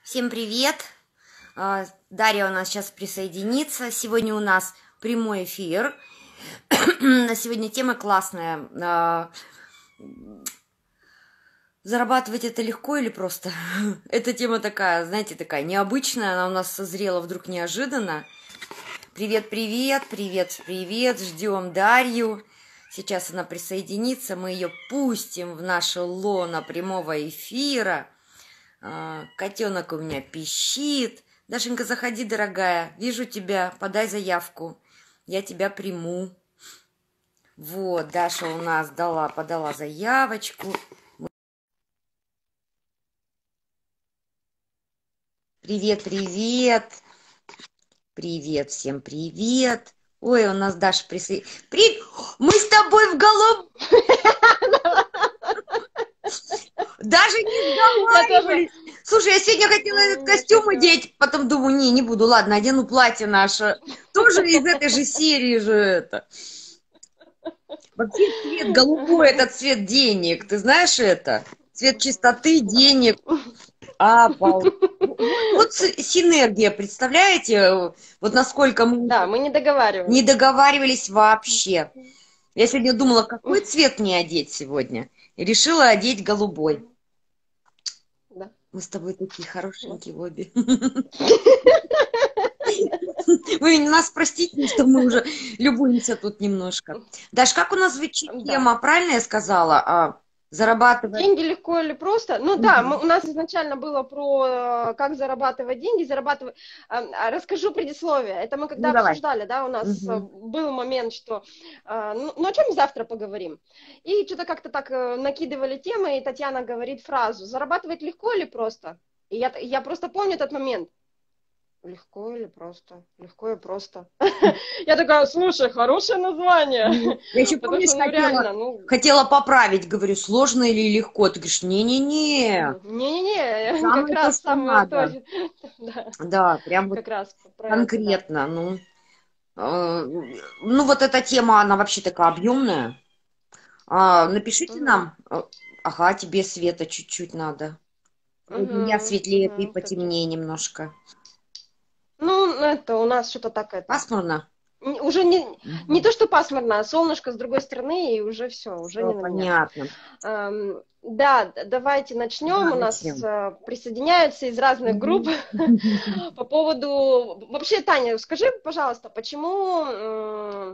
Всем привет! Дарья у нас сейчас присоединится. Сегодня у нас прямой эфир. На сегодня тема классная. Зарабатывать это легко или просто? Эта тема такая, знаете, такая необычная. Она у нас созрела вдруг неожиданно. Привет, привет, привет, привет. Ждем Дарью. Сейчас она присоединится. Мы ее пустим в наше лоно прямого эфира. Котенок у меня пищит. Дашенька, заходи, дорогая. Вижу тебя. Подай заявку. Я тебя приму. Вот, Даша у нас подала заявочку. Привет, привет. Привет, всем привет. Ой, у нас Даша Мы с тобой в голубом... Даже не сговаривались. Слушай, я сегодня хотела этот костюм одеть, потом думаю, не буду, ладно, одену платье наше. Тоже из этой же серии же это. Вообще цвет голубой, это цвет денег, ты знаешь это? Цвет чистоты, денег. Вот синергия, представляете? Вот насколько мы... Да, мы не договаривались. Не договаривались вообще. Я сегодня думала, какой цвет мне одеть сегодня. И решила одеть голубой. Да. Мы с тобой такие хорошенькие обе. Вы нас простите, что мы уже любуемся тут немножко. Даш, как у нас звучит тема? Правильно я сказала? Зарабатывать. Деньги легко или просто? Ну да, у нас изначально было про как зарабатывать деньги, Расскажу предисловие. Это мы когда обсуждали, да, у нас был момент, что о чем завтра поговорим. И что-то как-то так накидывали темы, и Татьяна говорит фразу: зарабатывать легко или просто? И я просто помню этот момент. Легко или просто? Легко и просто. Я такая, слушай, хорошее название. Я еще помнишь, хотела поправить, говорю, сложно или легко? Ты говоришь, не-не-не. Не-не-не, как раз самое то. Да, прям вот конкретно. Ну, вот эта тема, она вообще такая объемная. Напишите нам. Ага, тебе света чуть-чуть надо. У меня светлее, ты потемнее немножко. Ну, это у нас что-то такое. Пасмурно? Уже не то, что пасмурно, а солнышко с другой стороны, и уже все, уже не на меня. Понятно. Да, давайте начнем. Да, у нас присоединяются из разных групп по поводу... Вообще, Таня, скажи, пожалуйста, почему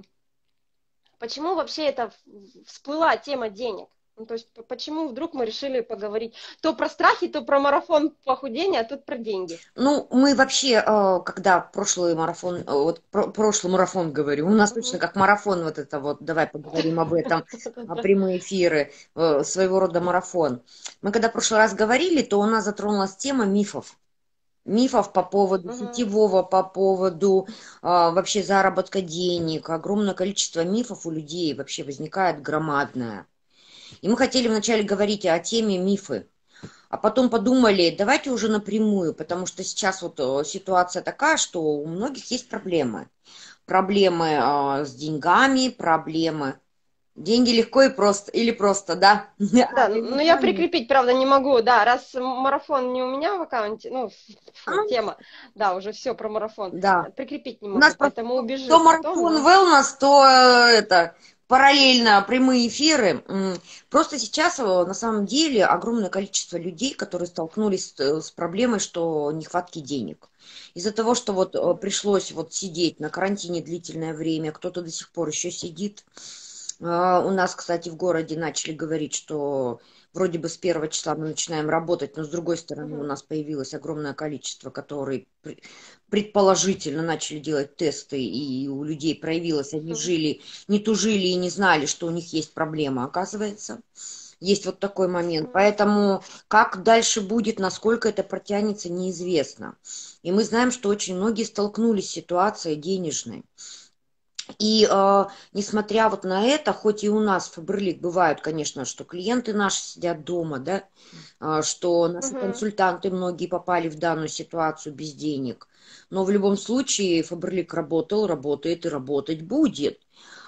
вообще это всплыла тема денег? Ну, то есть почему вдруг мы решили поговорить то про страхи, то про марафон похудения, а тут про деньги? Ну, мы вообще, когда прошлый марафон говорю, у нас точно как марафон вот это вот, давай поговорим об этом, прямые эфиры, своего рода марафон. Мы когда в прошлый раз говорили, то у нас затронулась тема мифов. Мифов по поводу сетевого, по поводу вообще заработка денег. Огромное количество мифов у людей вообще возникает громадное. И мы хотели вначале говорить о теме мифы, а потом подумали, давайте уже напрямую, потому что сейчас вот ситуация такая, что у многих есть проблемы. Проблемы с деньгами, проблемы... Деньги легко и просто, или просто, да? Да, но я прикрепить, правда, не могу, да, раз марафон не у меня в аккаунте, тема, да, уже все про марафон, да. Прикрепить не могу, поэтому убежит. То марафон wellness, то параллельно прямые эфиры. Просто сейчас на самом деле огромное количество людей, которые столкнулись с проблемой, что нехватки денег. Из-за того, что вот пришлось вот сидеть на карантине длительное время, кто-то до сих пор еще сидит. У нас, кстати, в городе начали говорить, что вроде бы с 1 числа мы начинаем работать, но с другой стороны у нас появилось огромное количество, которые предположительно начали делать тесты, и у людей проявилось, они не тужили и не знали, что у них есть проблема, оказывается. Есть вот такой момент. Поэтому как дальше будет, насколько это протянется, неизвестно. И мы знаем, что очень многие столкнулись с ситуацией денежной. И несмотря вот на это, хоть и у нас в Фаберлик бывают, конечно, что клиенты наши сидят дома, да, что наши консультанты многие попали в данную ситуацию без денег, но в любом случае Фаберлик работал, работает и работать будет.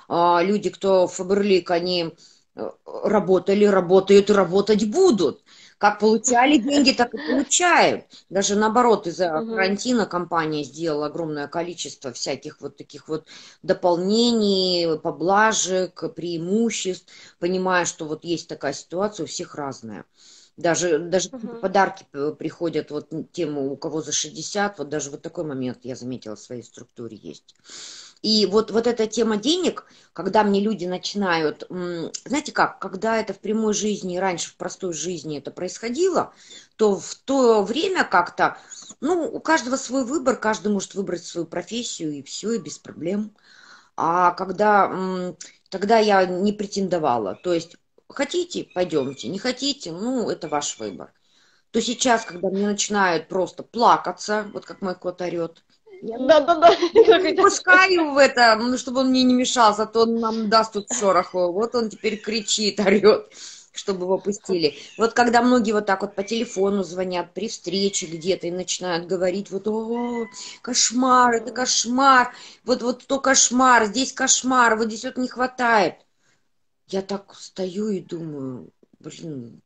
Люди, кто в Фаберлик, они работали, работают и работать будут. Как получали деньги, так и получают. Даже наоборот, из-за карантина компания сделала огромное количество всяких вот таких вот дополнений, поблажек, преимуществ, понимая, что вот есть такая ситуация, у всех разная. Даже подарки приходят вот тем, у кого за 60, вот даже вот такой момент я заметила в своей структуре есть. И вот эта тема денег, когда мне люди начинают, знаете как, когда это в прямой жизни, раньше в простой жизни это происходило, то в то время как-то, ну, у каждого свой выбор, каждый может выбрать свою профессию, и все, и без проблем. А когда, тогда я не претендовала, то есть хотите, пойдемте, не хотите, ну, это ваш выбор. То сейчас, когда мне начинают просто плакаться, вот как мой кот орет, Да-да-да. я не пускаю в это, ну, чтобы он мне не мешался, а то он нам даст тут шороху. Вот он теперь кричит, орет, чтобы его пустили. Вот когда многие вот так вот по телефону звонят при встрече где-то и начинают говорить, вот, о, кошмар, это кошмар, вот то кошмар, здесь кошмар, вот здесь вот не хватает. Я так стою и думаю, блин,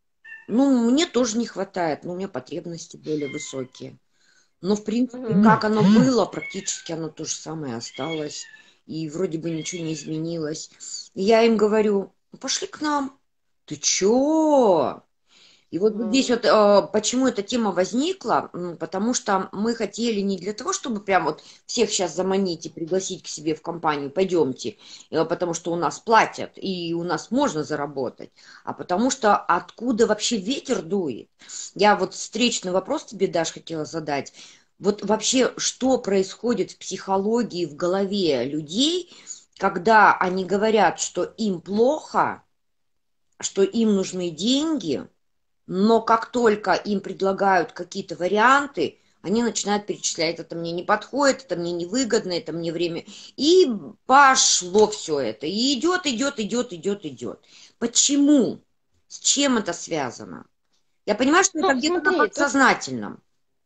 ну, мне тоже не хватает, но у меня потребности более высокие. Но, в принципе, как оно было, практически оно то же самое осталось. И вроде бы ничего не изменилось. И я им говорю, ну, пошли к нам. Ты чё? И вот здесь вот почему эта тема возникла, потому что мы хотели не для того, чтобы прям вот всех сейчас заманить и пригласить к себе в компанию, пойдемте, потому что у нас платят и у нас можно заработать, а потому что откуда вообще ветер дует? Я вот встречный вопрос тебе, Даш, хотела задать. Вот вообще, что происходит в психологии, в голове людей, когда они говорят, что им плохо, что им нужны деньги, но как только им предлагают какие-то варианты, они начинают перечислять, это мне не подходит, это мне невыгодно, это мне время. И пошло все это. И идет, идет, идет, идет, идет. Почему? С чем это связано? Я понимаю, что это Ну, где-то на смотри, тут подсознательном.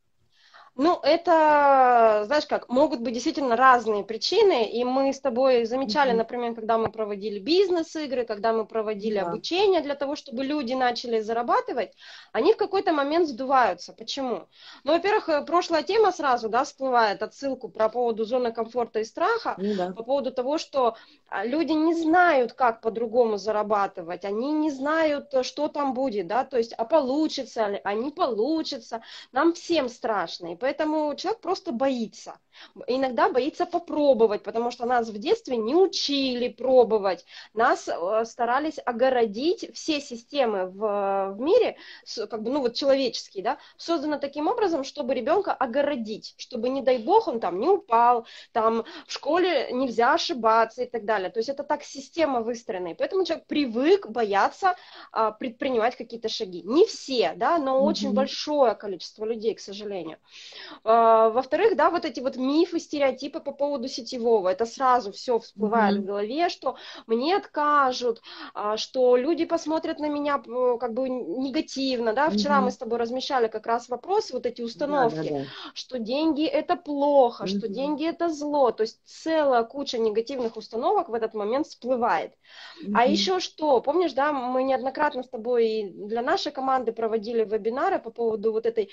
ну, это, знаешь как, могут быть действительно разные причины, и мы с тобой замечали, Мгм. например, когда мы проводили бизнес-игры, когда мы проводили Да. обучение для того, чтобы люди начали зарабатывать, они в какой-то момент сдуваются. Почему? Ну, во-первых, прошлая тема сразу, да, всплывает, отсылку про поводу зоны комфорта и страха, Ну да. по поводу того, что люди не знают, как по-другому зарабатывать, они не знают, что там будет, да, то есть, а получится ли, а не получится, нам всем страшно, и поэтому человек просто боится. Иногда боится попробовать, потому что нас в детстве не учили пробовать, нас старались огородить, все системы в мире, как бы, ну вот человеческие, да, созданы таким образом, чтобы ребенка огородить, чтобы, не дай бог, он там не упал, там в школе нельзя ошибаться и так далее. То есть это так система выстроена, и поэтому человек привык бояться предпринимать какие-то шаги. Не все, да, но очень Мгм. большое количество людей, к сожалению. Во-вторых, да, вот эти вот мифы, стереотипы по поводу сетевого, это сразу все всплывает в Мгм. голове, что мне откажут, что люди посмотрят на меня как бы негативно, да, вчера мы Мгм. с тобой размещали как раз вопрос, вот эти Да, да, установки, да. что деньги это плохо, что Мгм. деньги это зло, то есть целая куча негативных установок в этот момент всплывает. А Мгм. еще что, помнишь, да, мы неоднократно с тобой для нашей команды проводили вебинары по поводу вот этой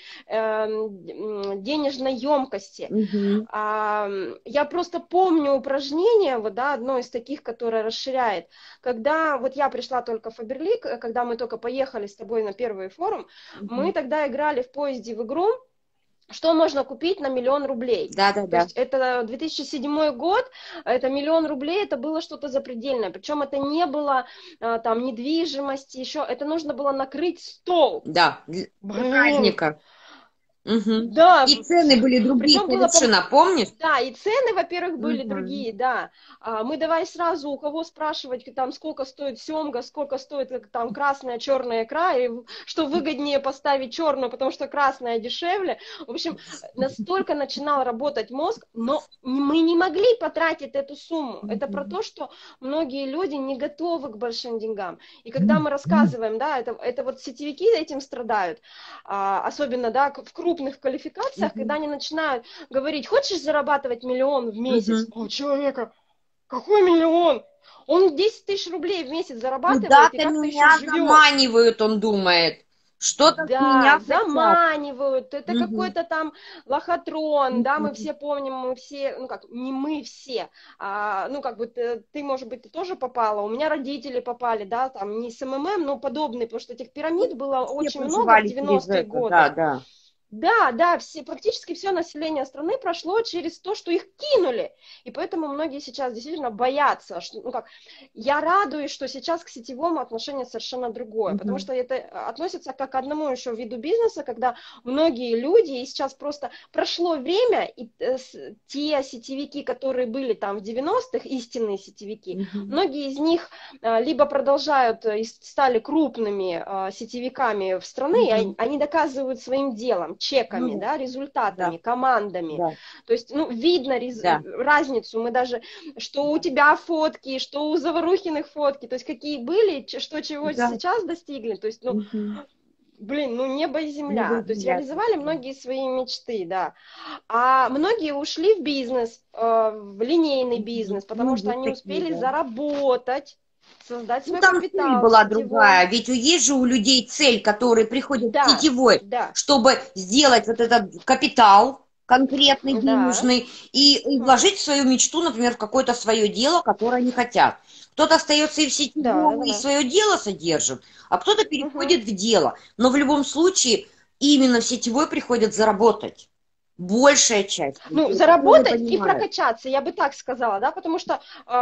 денежной емкости. Мгм. Я просто помню упражнение, вот, да, одно из таких, которое расширяет. Когда вот я пришла только в Фаберлик, когда мы только поехали с тобой на первый форум, мы Мгм. тогда играли в поезде в игру, что можно купить на 1 000 000 рублей. Да, да, То да. есть это 2007 год, это 1 000 000 рублей, это было что-то запредельное. Причем это не было там недвижимости, еще это нужно было накрыть стол. Да, для Блин, праздника. Мгм. да, И цены были другие причем было, совершенно, помнишь? да, и цены, во-первых, были Мгм. другие, да. Мы давай сразу у кого спрашивать, там, сколько стоит семга, сколько стоит там красная, черная икра, и что выгоднее поставить черную, потому что красная дешевле. В общем, настолько начинал работать мозг, но мы не могли потратить эту сумму. Это про Мгм. то, что многие люди не готовы к большим деньгам. И когда мы рассказываем, да, это вот сетевики этим страдают, особенно, да, в крупных квалификациях, когда Мгм. они начинают говорить, хочешь зарабатывать 1 000 000 в месяц? Мгм. А у человека, какой 1 000 000? Он 10 000 рублей в месяц зарабатывает и Куда-то как-то еще меня живет. заманивают, он думает. Что-то с меня Да, хотят. заманивают, это Мгм. какой-то там лохотрон, да, мы Мгм. все помним, мы все, ну как, не мы все, ну как бы ты, может быть, ты тоже попала, у меня родители попали, да, там не с МММ, но подобные, потому что этих пирамид было Все очень много в проживали через 90-е это, годы. да, да. Да, да, практически все население страны прошло через то, что их кинули. И поэтому многие сейчас действительно боятся, что, ну как, я радуюсь, что сейчас к сетевому отношение совершенно другое, потому Мгм. что это относится как к одному еще виду бизнеса, когда многие люди, и сейчас просто прошло время, и те сетевики, которые были там в 90-х, истинные сетевики, Мгм. многие из них либо продолжают и стали крупными сетевиками в стране, и Мгм. они доказывают своим делом, Ну чеками, да, да, результатами, да, командами. да, То есть, ну, видно да, разницу. Мы даже, что у да, тебя фотки, что у Заварухиных фотки, то есть какие были, что чего да. сейчас достигли. То есть, ну, Мгм. блин, ну небо и Небо земля. и То есть земля, реализовали точно. многие свои мечты, да. А многие ушли в бизнес, в линейный Мгм. бизнес, Ну, потому что есть они такие, успели да. заработать, создать Ну, свой там цель капитал в была сетевом. другая. Ведь есть же у людей цель, которые приходят в Да, сетевой, да, чтобы сделать вот этот капитал конкретный, да. денежный, и Мгм. вложить свою мечту, например, в какое-то свое дело, которое они хотят. Кто-то остается и в Да, да, сетевом, да, и да. свое дело содержит, а кто-то Мгм. переходит в дело. Но в любом случае именно в сетевой приходят заработать. Большая часть Ну, людей, которые заработать и понимают. прокачаться, я бы так сказала, да, потому что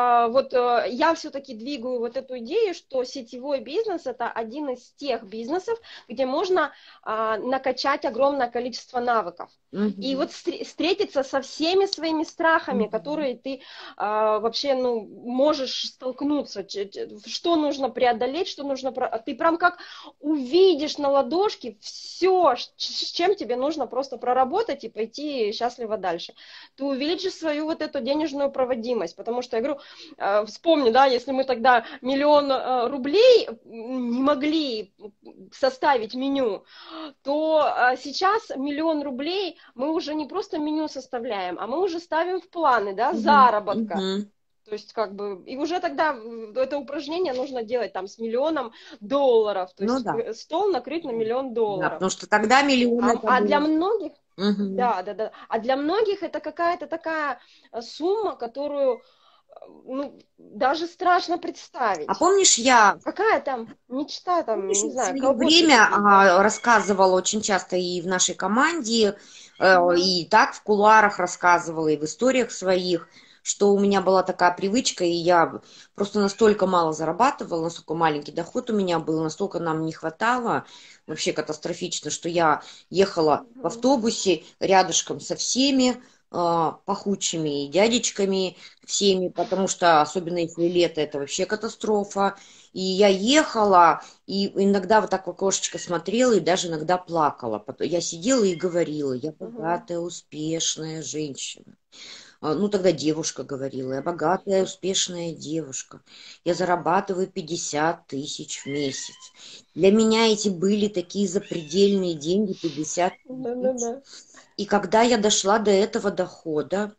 я все-таки двигаю вот эту идею, что сетевой бизнес это один из тех бизнесов, где можно накачать огромное количество навыков. И Мгм. вот встретиться со всеми своими страхами, Мгм. которые ты вообще, ну, можешь столкнуться, что нужно преодолеть, что нужно... Ты прям как увидишь на ладошке все, с чем тебе нужно просто проработать и пойти счастливо дальше. Ты увеличишь свою вот эту денежную проводимость, потому что, я говорю, вспомни, да, если мы тогда 1 000 000 рублей не могли составить меню, то сейчас 1 000 000 рублей мы уже не просто меню составляем, а мы уже ставим в планы, да, Мгм. заработка. Мгм. То есть, как бы, и уже тогда это упражнение нужно делать там с 1 000 000 долларов, то Ну есть да. стол накрыть на 1 000 000 Да, долларов. потому что тогда миллион это А для был. многих, Мгм. да, да, да, а для многих это какая-то такая сумма, которую, ну, даже страшно А представить. помнишь, я, Какая там мечта, там, помнишь, не в знаю, свое колготки время купить, да? рассказывала очень часто и в нашей команде, Угу, и так в кулуарах рассказывала, и в историях своих, что у меня была такая привычка, и я просто настолько мало зарабатывала, настолько маленький доход у меня был, настолько нам не хватало, вообще катастрофично, что я ехала в угу, автобусе рядышком со всеми пахучими и дядечками всеми, потому что, особенно если лето, это вообще катастрофа. И я ехала, и иногда вот так в окошечко смотрела, и даже иногда плакала. Я сидела и говорила, я угу, богатая, успешная женщина. Ну, тогда девушка говорила, я богатая, успешная девушка. Я зарабатываю 50 тысяч в месяц. Для меня эти были такие запредельные деньги, 50 тысяч. да-да-да. И когда я дошла до этого дохода,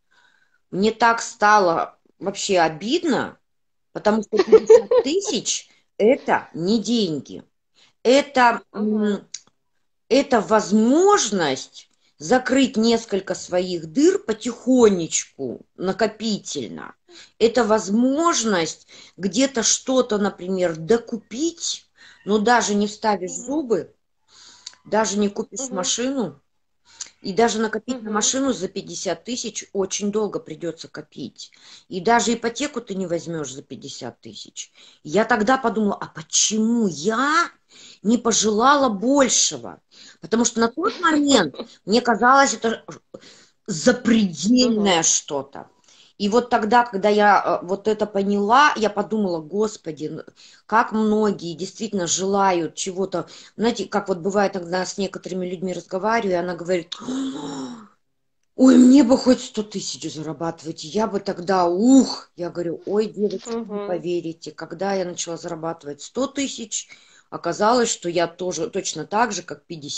мне так стало вообще обидно, потому что 50 тысяч– это не деньги. Это, Угу, это возможность закрыть несколько своих дыр потихонечку, накопительно. Это возможность где-то что-то, например, докупить, но даже не вставишь угу, зубы, даже не купишь угу, машину, и даже накопить на угу, машину за 50 тысяч очень долго придется копить. И даже ипотеку ты не возьмешь за 50 тысяч. Я тогда подумала, а почему я не пожелала большего? Потому что на тот момент мне казалось, это угу. запредельное что-то. И вот тогда, когда я вот это поняла, я подумала, господи, как многие действительно желают чего-то. Знаете, как вот бывает, когда с некоторыми людьми разговариваю, и она говорит, ой, мне бы хоть 100 тысяч зарабатывать, я бы тогда, ух, я говорю, ой, девочки, не Угу. поверите, когда я начала зарабатывать 100 тысяч, оказалось, что я тоже точно так же, как 50.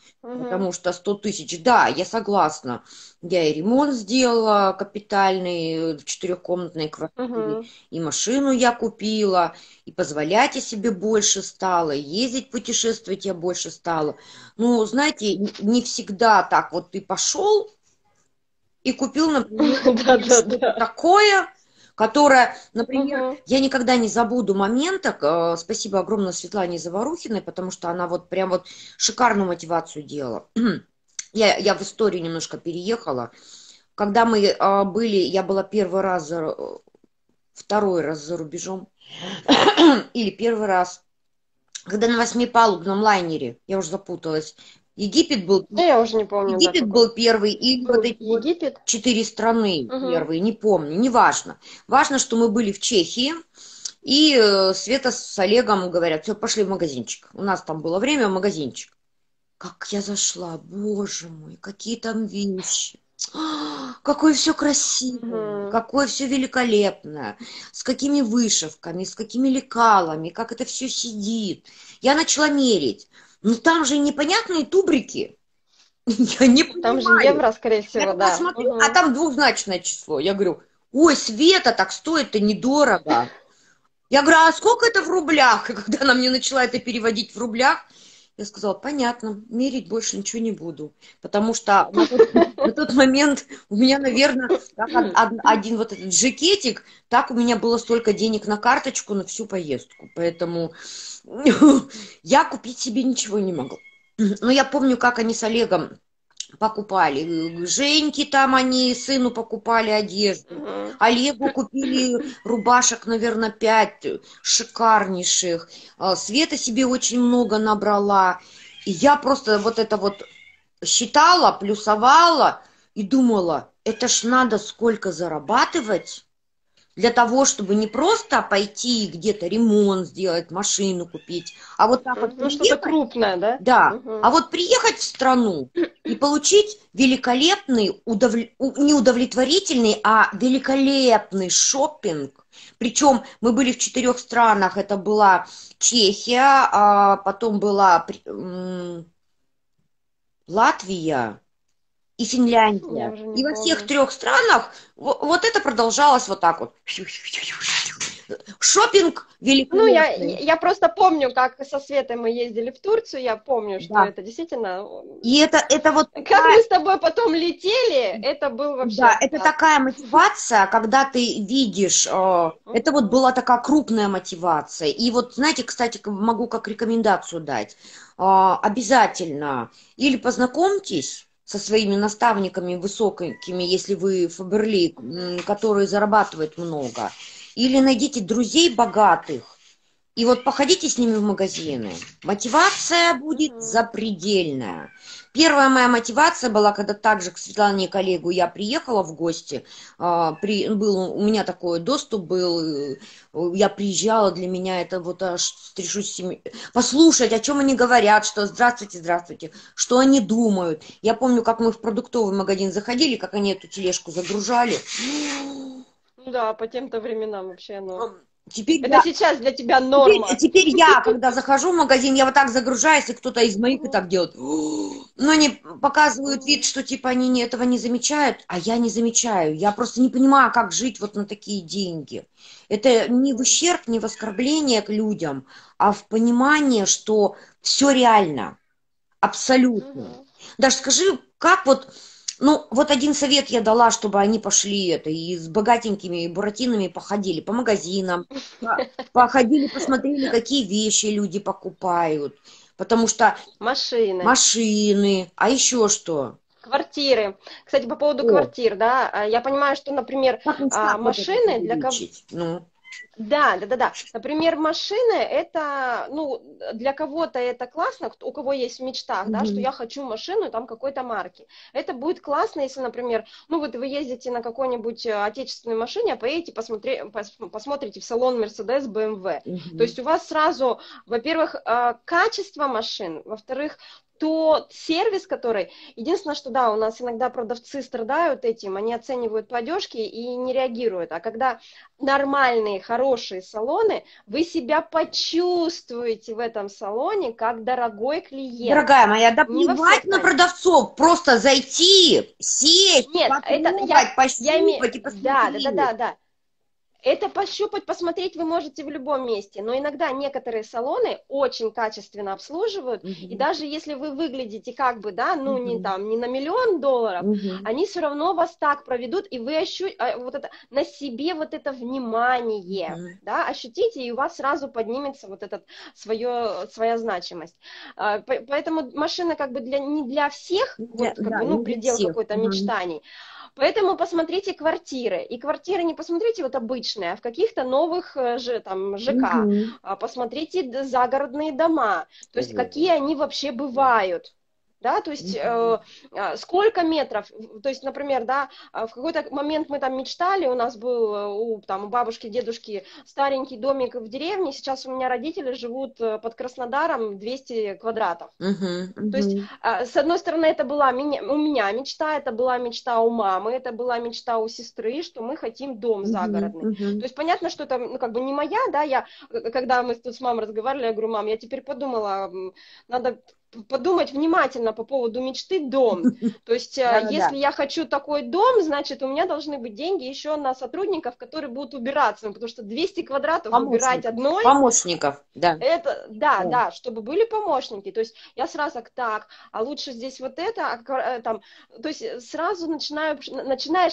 Мгм. Потому что 100 тысяч, да, я согласна. Я и ремонт сделала капитальный в четырехкомнатной квартире, Мгм. и машину я купила, и позволять я себе больше стала, и ездить, путешествовать я больше стала. Ну, знаете, не всегда так вот ты пошел и купил, например, себе что-то Да-да-да. такое, которое, например, Мгм. я никогда не забуду момента, спасибо огромное Светлане Заворухиной, потому что она вот прям вот шикарную мотивацию делала. Я в историю немножко переехала. Когда мы были, я была первый раз, второй раз за рубежом, или первый раз, когда на восьмипалубном лайнере, я уже запуталась, Египет был Я уже не помню, да, Египет какой. был первый, или вот Был эти вот Египет. 4 страны Мгм. первые, не помню, неважно. Важно, что мы были в Чехии, и Света с Олегом говорят, все, пошли в магазинчик. У нас там было время в магазинчик. Как я зашла, боже мой, какие там вещи. Какое все красивое, Мгм. какое все великолепное, с какими вышивками, с какими лекалами, как это все сидит. Я начала мерить. Ну там же непонятные тубрики. Я не Там же понимаю. евро, скорее Я всего, такая да. смотрю, а Мгм. там двузначное число. Я говорю, ой, Света, так стоит-то недорого. Я говорю, а сколько это в рублях? И когда она мне начала это переводить в рублях, я сказала, понятно, мерить больше ничего не буду. Потому что на тот момент у меня, наверное, один вот этот жакетик, так у меня было столько денег на карточку на всю поездку. Поэтому я купить себе ничего не могла. Но я помню, как они с Олегом покупали. Женьке там они сыну покупали одежду. Мгм. Олегу купили рубашек, наверное, 5 шикарнейших. Света себе очень много набрала. И я просто вот это вот считала, плюсовала и думала, это ж надо сколько зарабатывать для того, чтобы не просто пойти где-то ремонт сделать, машину купить, а вот так вот Ну, что-то приехать. крупное, да? Да, а Мгм. вот приехать в страну и получить великолепный, не удовлетворительный, а великолепный шопинг. Причем мы были в 4 странах. Это была Чехия, а потом была Латвия и Я Финляндия. уже не И во всех помню. 3 странах вот это продолжалось вот так вот. Шопинг Ну, великолепный. я просто помню, как со Светой мы ездили в Турцию, я помню, что Да. это действительно... И это вот Как такая. мы с тобой потом летели, это был вообще Да, это откат. такая мотивация, когда ты видишь, это вот Мгм. была такая крупная мотивация. И вот, знаете, кстати, могу как рекомендацию дать. Обязательно или познакомьтесь со своими наставниками высокими, если вы Фаберлик, которые зарабатывают много, или найдите друзей богатых, и вот походите с ними в магазины. Мотивация будет Мгм. запредельная. Первая моя мотивация была, когда также к Светлане коллегу я приехала в гости. У меня такой доступ был. Я приезжала, для меня это вот аж стряшусь послушать, о чем они говорят, что здравствуйте, здравствуйте, что они думают. Я помню, как мы в продуктовый магазин заходили, как они эту тележку загружали. Ну да, по тем-то временам вообще, ну... Теперь Это я сейчас для тебя Теперь, норма. теперь я, когда захожу в магазин, я вот так загружаюсь, и кто-то из моих и так делает. Но они показывают вид, Мгм. что типа они этого не замечают, а я не замечаю. Я просто не понимаю, как жить вот на такие деньги. Это не в Мгм. ущерб, не в оскорбление к людям, а в понимание, что все реально. Абсолютно. Мгм. Даже скажи, как вот, ну, вот один совет я дала, чтобы они пошли это, и с богатенькими буратинами походили по магазинам, походили, посмотрели, какие вещи люди покупают, потому что Машины. машины, а еще что? Квартиры. Кстати, по поводу О, квартир, да, я понимаю, что, например, как инстаграм вот этот машины для кого... увеличить? Ну, Да, да, да, да. Например, машины это, ну, для кого-то это классно, у кого есть в мечтах, да, что мгм, я хочу машину там какой-то марки. Это будет классно, если, например, ну вот вы ездите на какой-нибудь отечественной машине, а поедете посмотрите в салон Mercedes, BMW. То мгм, есть у вас сразу, во-первых, качество машин, во-вторых, тот сервис, который... Единственное, что да, у нас иногда продавцы страдают этим, они оценивают платежки и не реагируют. А когда нормальные, хорошие салоны, вы себя почувствуете в этом салоне как дорогой клиент. Дорогая моя, да Не во плевать всех, на конечно. продавцов, просто зайти, сесть, Нет, это потрогать, я имею... пощупать и Да, да, да, посмотреть. да, да. Это пощупать, посмотреть вы можете в любом месте, но иногда некоторые салоны очень качественно обслуживают, и даже если вы выглядите как бы, да, ну не там, не на $1 000 000, они все равно вас так проведут, и вы вот это, на себе вот это внимание, да, ощутите, и у вас сразу поднимется вот этот своя значимость. Поэтому машина как бы не для всех, вот как бы, ну, Не для предел всех. какой-то мечтаний. Поэтому посмотрите квартиры. И квартиры не посмотрите вот обычные, а в каких-то новых там, ЖК. Посмотрите загородные дома. То есть какие они вообще бывают. Да, то есть сколько метров, то есть, например, да, в какой-то момент мы там мечтали, у нас был у бабушки, дедушки старенький домик в деревне, сейчас у меня родители живут под Краснодаром 200 квадратов. То есть, с одной стороны, это была у меня мечта, это была мечта у мамы, это была мечта у сестры, что мы хотим дом загородный. То есть, понятно, что это, ну, как бы не моя, да, когда мы тут с мамой разговаривали, я говорю, мам, я теперь подумала, надо подумать внимательно по поводу мечты дом. То есть, если я хочу такой дом, значит, у меня должны быть деньги еще на сотрудников, которые будут убираться, потому что 200 квадратов убирать одной... Помощников, да. Это, да, чтобы были помощники. То есть я сразу так, а лучше здесь вот это, там, то есть сразу начинаешь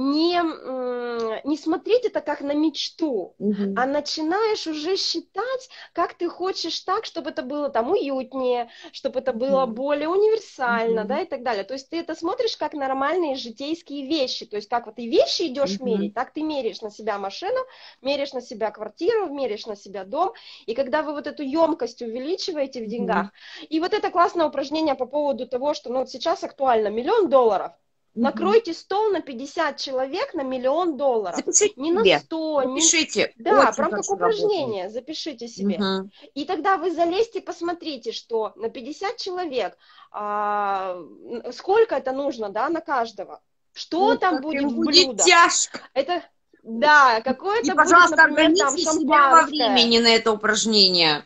не смотреть это как на мечту, а начинаешь уже считать, как ты хочешь так, чтобы это было там уютнее, чтобы это было более универсально, да, и так далее. То есть ты это смотришь как нормальные житейские вещи. То есть как вот ты вещи идешь мерить, так ты меряешь на себя машину, меряешь на себя квартиру, меряешь на себя дом. И когда вы вот эту емкость увеличиваете в деньгах, и вот это классное упражнение по поводу того, что ну, вот сейчас актуально $1 000 000, накройте стол на 50 человек на $1 000 000. Запишите не на себе. 100, Запишите. Да, прям как упражнение, запишите себе. И тогда вы залезьте, посмотрите, что на 50 человек сколько это нужно, да, на каждого. Что там будет в блюдах? Тяжко. Это... Да, какое-то будет, например, там шампанское. Себя во времени на это упражнение.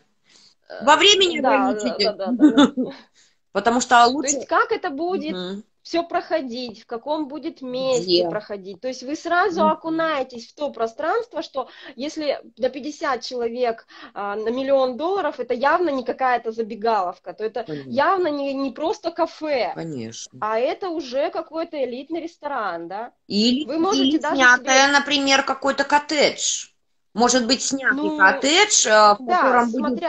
Во времени ограничите. Да. Потому что лучше... То есть как это будет все проходить, в каком будет месте проходить. То есть вы сразу окунаетесь в то пространство, что если до 50 человек на $1 000 000, это явно не какая-то забегаловка, то это явно не просто кафе, а это уже какой-то элитный ресторан, да? Или даже снятое, например, какой-то коттедж. Может быть, снятый коттедж, в котором будет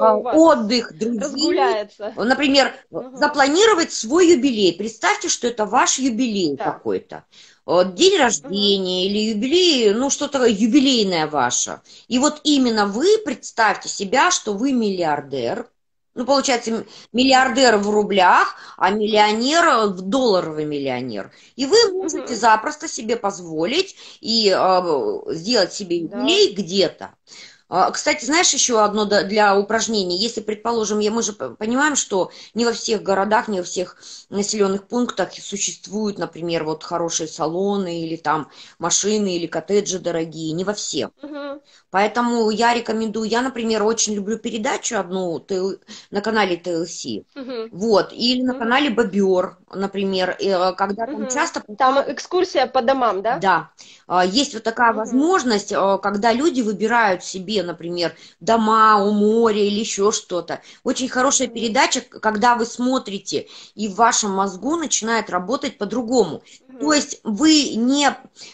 отдых друзей. Разгуляется. Например, запланировать свой юбилей. Представьте, что это ваш юбилей какой-то. День рождения или юбилей, ну, что-то юбилейное ваше. И вот именно вы представьте себя, что вы миллиардер. Ну, получается, миллиардер в рублях, а миллионер в долларовый миллионер. И вы можете запросто себе позволить и сделать себе юбилей где-то. Кстати, знаешь, еще одно для упражнений. Если, предположим, мы же понимаем, что не во всех городах, не во всех населенных пунктах существуют, например, вот хорошие салоны или там машины или коттеджи дорогие. Не во всех. Поэтому я рекомендую, я, например, очень люблю передачу одну на канале TLC, вот, или на канале Бобер, например, когда там часто... Там экскурсия по домам, да? Да, есть вот такая возможность, когда люди выбирают себе, например, дома у моря или еще что-то. Очень хорошая передача, когда вы смотрите, и в вашем мозгу начинает работать по-другому. То есть вы не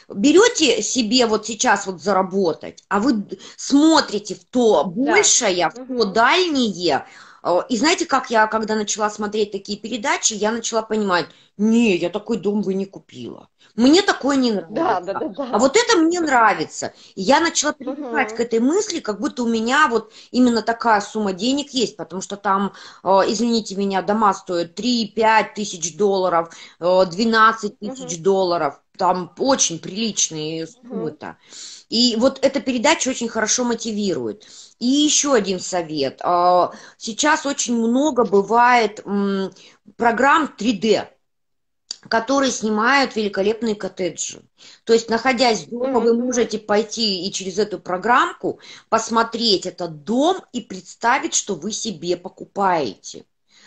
берете себе вот сейчас вот заработать, а вы смотрите в то большее, в то дальнее. И знаете, как я, когда начала смотреть такие передачи, я начала понимать, не, я такой дом бы не купила. Мне такое не нравится. Да. А вот это мне нравится. И я начала привыкать к этой мысли, как будто у меня вот именно такая сумма денег есть, потому что там, извините меня, дома стоят 3-5 тысяч долларов, 12 тысяч долларов. там очень приличные суммы-то. И вот эта передача очень хорошо мотивирует. И еще один совет. Сейчас очень много бывает программ 3D, которые снимают великолепные коттеджи. То есть, находясь дома, вы можете пойти и через эту программку посмотреть этот дом и представить, что вы себе покупаете.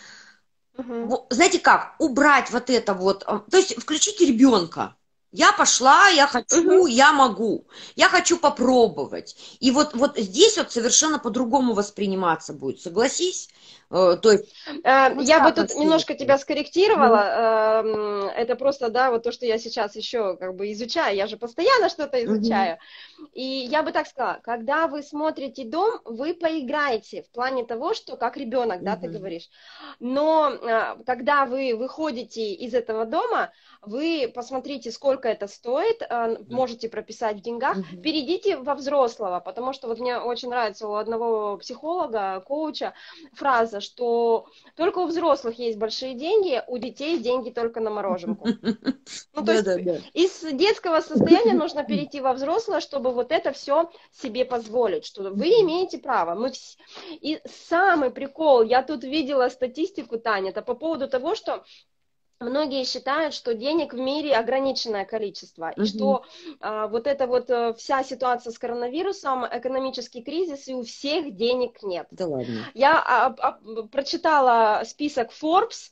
Знаете как? Убрать вот это вот. То есть, включите ребенка. Я пошла, я хочу, я могу. Я хочу попробовать. И вот здесь вот совершенно по-другому восприниматься будет. Согласись? То есть, я бы тут немножко тебя скорректировала. Это просто, да, вот то, что я сейчас еще как бы изучаю. Я же постоянно что-то изучаю. И я бы так сказала, когда вы смотрите дом, вы поиграете в плане того, что как ребенок, да, ты говоришь. Но когда вы выходите из этого дома, вы посмотрите, сколько это стоит, можете прописать в деньгах, перейдите во взрослого, потому что вот мне очень нравится у одного психолога, коуча фраза, что только у взрослых есть большие деньги, у детей деньги только на мороженку. Ну, то есть из детского состояния нужно перейти во взрослое, чтобы вот это все себе позволить, что вы имеете право. И самый прикол, я тут видела статистику, Таня, это по поводу того, что многие считают, что денег в мире ограниченное количество, и что вот эта вот вся ситуация с коронавирусом, экономический кризис, и у всех денег нет. Да ладно. Я прочитала список Forbes,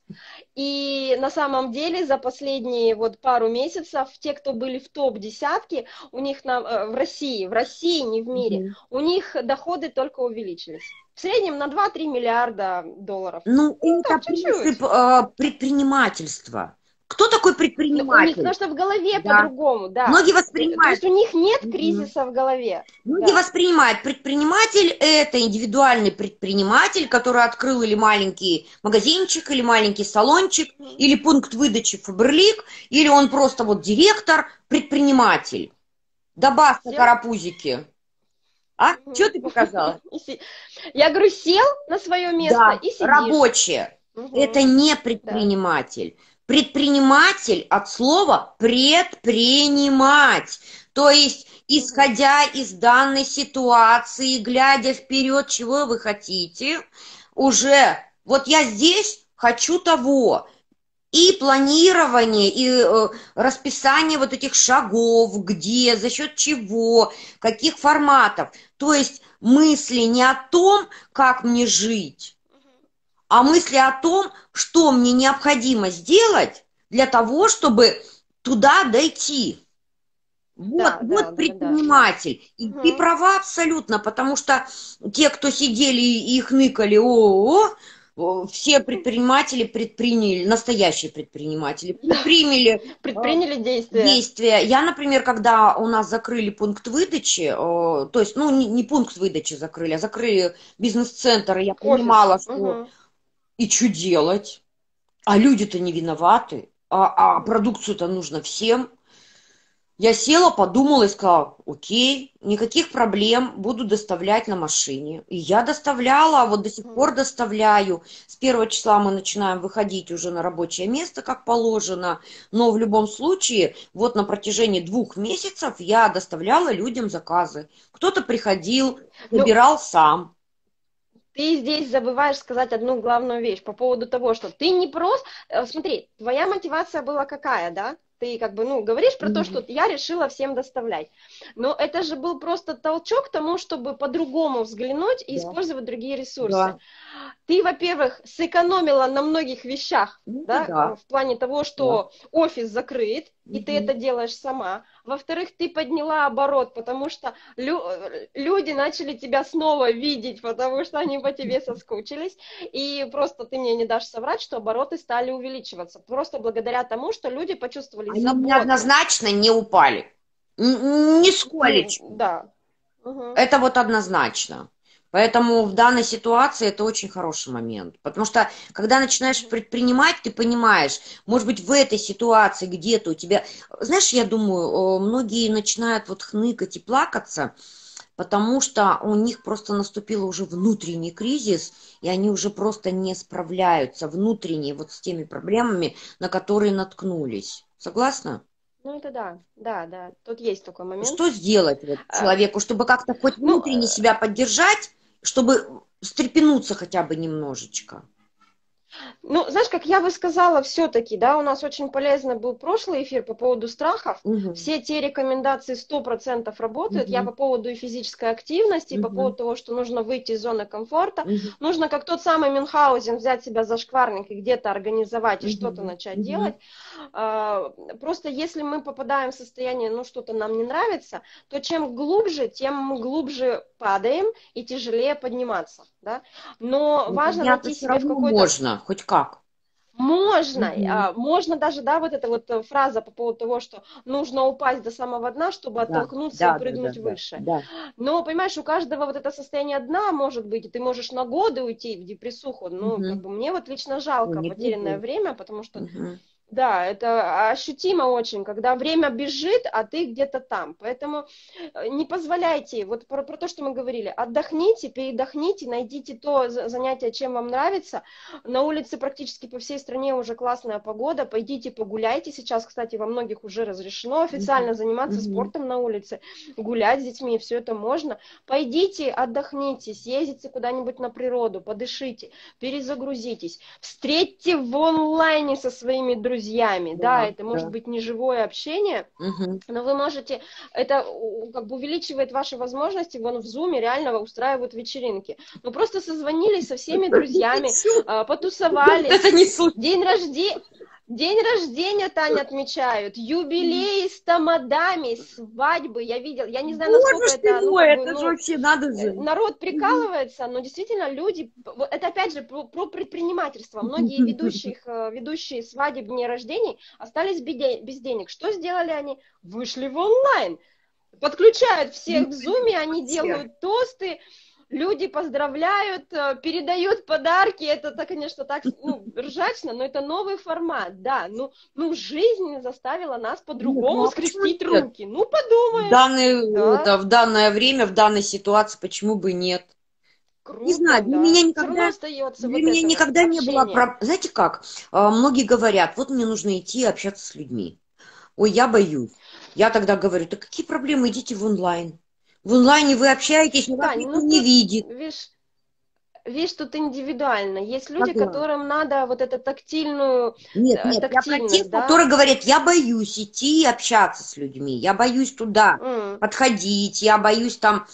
и на самом деле за последние вот пару месяцев те, кто были в топ-десятке, у них в России, не в мире, у них доходы только увеличились. В среднем на 2-3 миллиарда долларов. Ну, это принцип предпринимательства. Кто такой предприниматель? Потому что в голове по-другому, да. Многие воспринимают... То есть у них нет кризиса в голове. Многие воспринимают предприниматель – это индивидуальный предприниматель, который открыл или маленький магазинчик, или маленький салончик, или пункт выдачи Фаберлик, или он просто вот директор, предприниматель. Да баста, карапузики. А? Что ты показала? Я говорю, сел на свое место и сидишь. Рабочие. Это не предприниматель. Предприниматель от слова предпринимать. То есть, исходя из данной ситуации, глядя вперед, чего вы хотите, уже вот я здесь хочу того. И планирование, и расписание вот этих шагов, где, за счет чего, каких форматов. То есть мысли не о том, как мне жить, а мысли о том, что мне необходимо сделать для того, чтобы туда дойти. Вот предприниматель. И ты права абсолютно, потому что те, кто сидели и хныкали, все предприниматели предприняли, настоящие предприниматели, предприняли действия. Я, например, когда у нас закрыли пункт выдачи, то есть, ну, не пункт выдачи закрыли, а закрыли бизнес-центр, и я понимала, что и что делать? А люди-то не виноваты, а продукцию-то нужно всем. Я села, подумала и сказала, окей, никаких проблем, буду доставлять на машине. И я доставляла, вот до сих пор доставляю. С 1 числа мы начинаем выходить уже на рабочее место, как положено. Но в любом случае, вот на протяжении 2 месяцев я доставляла людям заказы. Кто-то приходил, выбирал сам. Ты здесь забываешь сказать одну главную вещь по поводу того, что ты не просто... Смотри, твоя мотивация была какая, да? Ты как бы, ну, говоришь про то, что я решила всем доставлять. Но это же был просто толчок к тому, чтобы по-другому взглянуть и использовать другие ресурсы. Ты, во-первых, сэкономила на многих вещах, в плане того, что офис закрыт, и ты это делаешь сама. Во-вторых, ты подняла оборот, потому что люди начали тебя снова видеть, потому что они по тебе соскучились. И просто ты мне не дашь соврать, что обороты стали увеличиваться. Просто благодаря тому, что люди почувствовали заботу. Они однозначно не упали. Нисколечко. Это вот однозначно. Поэтому в данной ситуации это очень хороший момент. Потому что, когда начинаешь предпринимать, ты понимаешь, может быть, в этой ситуации где-то у тебя... Знаешь, я думаю, многие начинают вот хныкать и плакаться, потому что у них просто наступил уже внутренний кризис, и они уже просто не справляются внутренне вот с теми проблемами, на которые наткнулись. Согласна? Ну, это да, да, да, тут есть такой момент. Что сделать вот человеку, чтобы как-то хоть Ну, внутренне себя поддержать, чтобы встрепенуться хотя бы немножечко? Ну, знаешь, как я бы сказала, все-таки, да, у нас очень полезный был прошлый эфир по поводу страхов. Угу, Все те рекомендации 100% работают. Я угу, по поводу и физической активности, и по угу, поводу того, что нужно выйти из зоны комфорта. угу, Нужно, как тот самый Мюнхгаузен, взять себя за шкварник и где-то организовать и что-то угу, начать угу. делать. Просто если мы попадаем в состояние, ну, что-то нам не нравится, то чем глубже, тем мы глубже падаем и тяжелее подниматься, да. Но Но важно подняться найти все себе в равно какой-то. можно, хоть как. Можно, Угу. можно даже, да, вот эта вот фраза по поводу того, что нужно упасть до самого дна, чтобы Да, оттолкнуться и да, да, да, прыгнуть да, выше. да. Но, понимаешь, у каждого вот это состояние дна может быть, и ты можешь на годы уйти в депрессуху. Ну, как Угу. бы мне вот лично Ой, жалко не потерянное буду. время, потому что Угу. да, это ощутимо очень, когда время бежит, а ты где-то там. Поэтому не позволяйте, вот про то, что мы говорили, отдохните, передохните, найдите то занятие, чем вам нравится. На улице практически по всей стране уже классная погода, пойдите погуляйте. Сейчас, кстати, во многих уже разрешено Угу. официально заниматься Угу. спортом на улице, гулять с детьми, все это можно. Пойдите, отдохните, съездите куда-нибудь на природу, подышите, перезагрузитесь, встретьте в онлайне со своими друзьями, да, Да, это может да. быть не живое общение, Угу. но вы можете, это как бы увеличивает ваши возможности, вон в Зуме реально устраивают вечеринки. Мы просто созвонились со всеми друзьями, потусовались, Это не суть. день рождения, Таня, отмечают, юбилеи с тамадами, свадьбы, я видел, я не знаю, насколько Боже ж ты это, ну, мой, как бы, это же ну, вообще надо же. народ Мгм. прикалывается, но действительно люди, это опять же про предпринимательство. Многие ведущие свадеб, дней рождений остались без денег. Что сделали они? Вышли в онлайн, подключают всех в зуме, они Вообще. делают тосты, люди поздравляют, передают подарки. Это, конечно, так, ну, ржачно, но это новый формат, да. Ну, жизнь заставила нас Нет, ну по-другому а почему скрестить нет? руки. Ну, В подумаешь, данное, да. это, в данное время, в данной ситуации, почему бы нет? Не Круто, знаю, да. Все равно остается для вот меня это вот никогда не было, общение. знаете как, многие говорят, вот мне нужно идти и общаться с людьми. Ой, я боюсь. Я тогда говорю, да какие проблемы, идите в онлайн. В онлайне вы общаетесь, но вас Тань, никто ну не тут, видит. видишь, тут индивидуально. Есть люди, Согласна. которым надо вот эту Нет, нет, я про тактильность, тех, да. которые говорят, я боюсь идти и общаться с людьми, я боюсь туда М, подходить, я боюсь там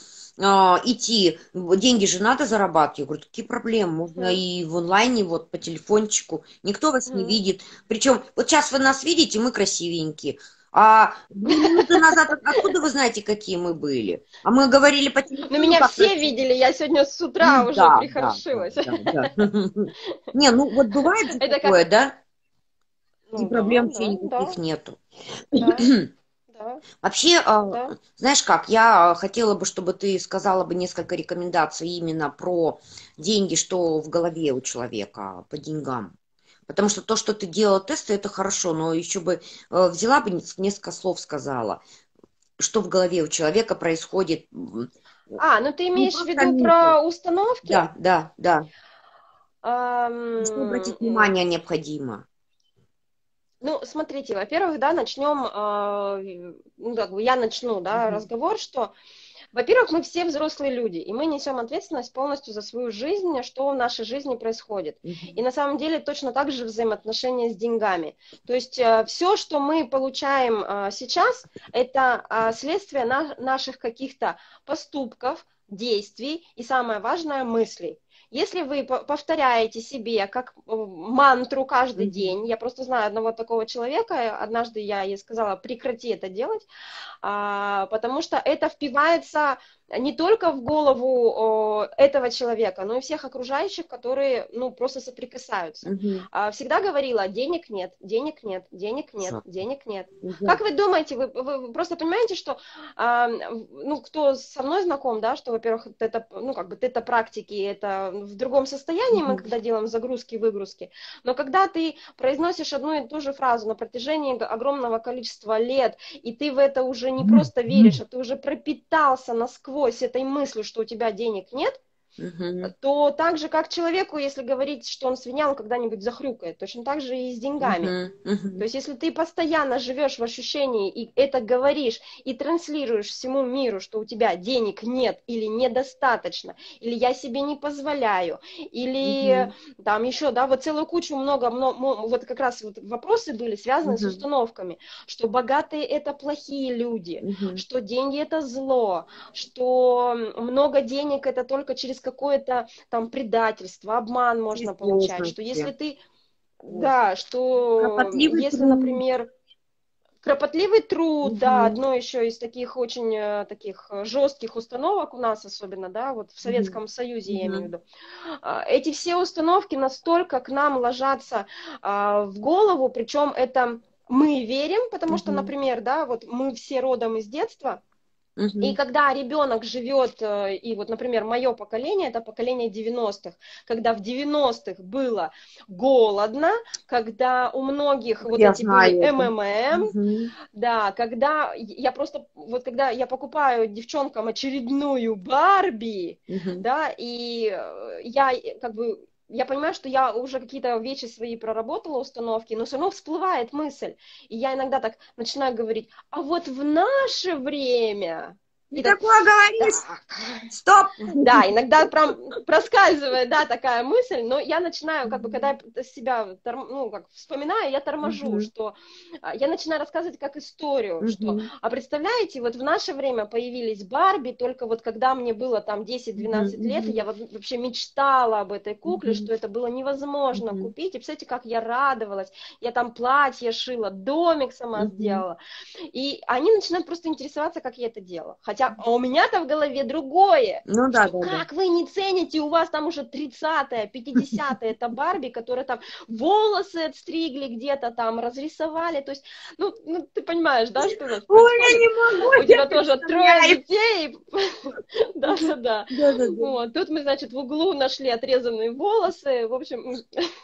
идти. Деньги же надо зарабатывать. Я говорю, какие проблемы? Можно м, и в онлайне, вот по телефончику. Никто вас не м. видит. Причем, вот сейчас вы нас видите, мы красивенькие. А 2 минуты назад, откуда вы знаете, какие мы были? А мы говорили по Но телефону, меня как все красиво. видели, я сегодня с утра Ну уже да, да, да, прихорошилась. да, да. Не, ну вот бывает же Это как, такое, да? И ну да, проблем вообще да, никаких да, нету. да, да, Вообще, да. знаешь как, я хотела бы, чтобы ты сказала бы несколько рекомендаций именно про деньги, что в голове у человека по деньгам. Потому что то, что ты делала тесты, это хорошо, но еще бы взяла бы несколько слов сказала, что в голове у человека происходит. Ну ты Не имеешь в просто виду мысли. про установки? Да, да, да. На что обратить Ам, внимание необходимо. Ну, смотрите, во-первых, да, начнем, ну, как бы я начну, да, Мгм. разговор, что, во-первых, мы все взрослые люди, и мы несем ответственность полностью за свою жизнь, что в нашей жизни происходит. И Мгм. на самом деле точно так же взаимоотношения с деньгами. То есть все, что мы получаем сейчас, это следствие наших каких-то поступков, действий и, самое важное, мыслей. Если вы повторяете себе как мантру каждый Мгм. день, я просто знаю одного такого человека, однажды я ей сказала, прекрати это делать, потому что это впивается не только в голову этого человека, но и всех окружающих, которые, ну, просто соприкасаются. Мгм. Всегда говорила, денег нет, денег нет, денег нет, Ужасно. денег нет. Как вы Ужасно. думаете, вы просто понимаете, что, ну, кто со мной знаком, да, что, во-первых, это, ну, как бы, это практики, это в другом состоянии мы, Мгм. когда делаем загрузки, выгрузки, но когда ты произносишь одну и ту же фразу на протяжении огромного количества лет, и ты в это уже не просто веришь, а ты уже пропитался насквозь этой мыслью, что у тебя денег нет, Мгм. то так же, как человеку, если говорить, что он свинья, он когда-нибудь захрюкает, точно так же и с деньгами. Мгм. То Мгм. есть, если ты постоянно живешь в ощущении и это говоришь, и транслируешь всему миру, что у тебя денег нет или недостаточно, или я себе не позволяю, или Мгм. там еще, да, вот целую кучу вот как раз вот вопросы были связаны с Мгм. установками, что богатые это плохие люди, Мгм. что деньги это зло, что много денег это только через какое-то там предательство, обман Все можно получать, что если сложности. ты Вот. да, что Кропотливый если, труд. например, кропотливый труд, да, Мгм. одно еще из таких очень таких жестких установок у нас особенно, да, вот в Мгм. Советском Союзе, я имею в Мгм. виду, эти все установки настолько к нам ложатся в голову, причем это мы верим, потому что, Мгм. например, да, вот мы все родом из детства, и Мгм. когда ребенок живет, и вот, например, мое поколение, это поколение 90-х, когда в 90-х было голодно, когда у многих вот Я эти были знаю это. МММ, Мгм. да, когда я просто, вот когда я покупаю девчонкам очередную Барби, Мгм. да, и я как бы я понимаю, что я уже какие-то вещи свои проработала, установки, но все равно всплывает мысль. И я иногда так начинаю говорить, а вот в наше время... Не И так, такое говоришь. так, Стоп. да, иногда прям проскальзывает, да, такая мысль, но я начинаю, как бы, когда я себя, ну, как вспоминаю, я торможу, Мгм. что я начинаю рассказывать как историю, что, Мгм. а представляете, вот в наше время появились Барби, только вот когда мне было там 10-12 лет, и Мгм. я вообще мечтала об этой кукле, Мгм. что это было невозможно Мгм. купить, и представляете, как я радовалась, я там платье шила, домик сама Мгм. сделала, и они начинают просто интересоваться, как я это делала. Хотя у меня-то в голове другое, Ну да, что да, да. как вы не цените, у вас там уже 30-е, 50-е, это Барби, которая там волосы отстригли где-то там, разрисовали, то есть, ну ты понимаешь, да, что у нас Ой, я происходит? не могу, У я тебя тоже трое представляю. детей, да-да-да, Да, да, да. вот, тут мы, значит, в углу нашли отрезанные волосы, в общем,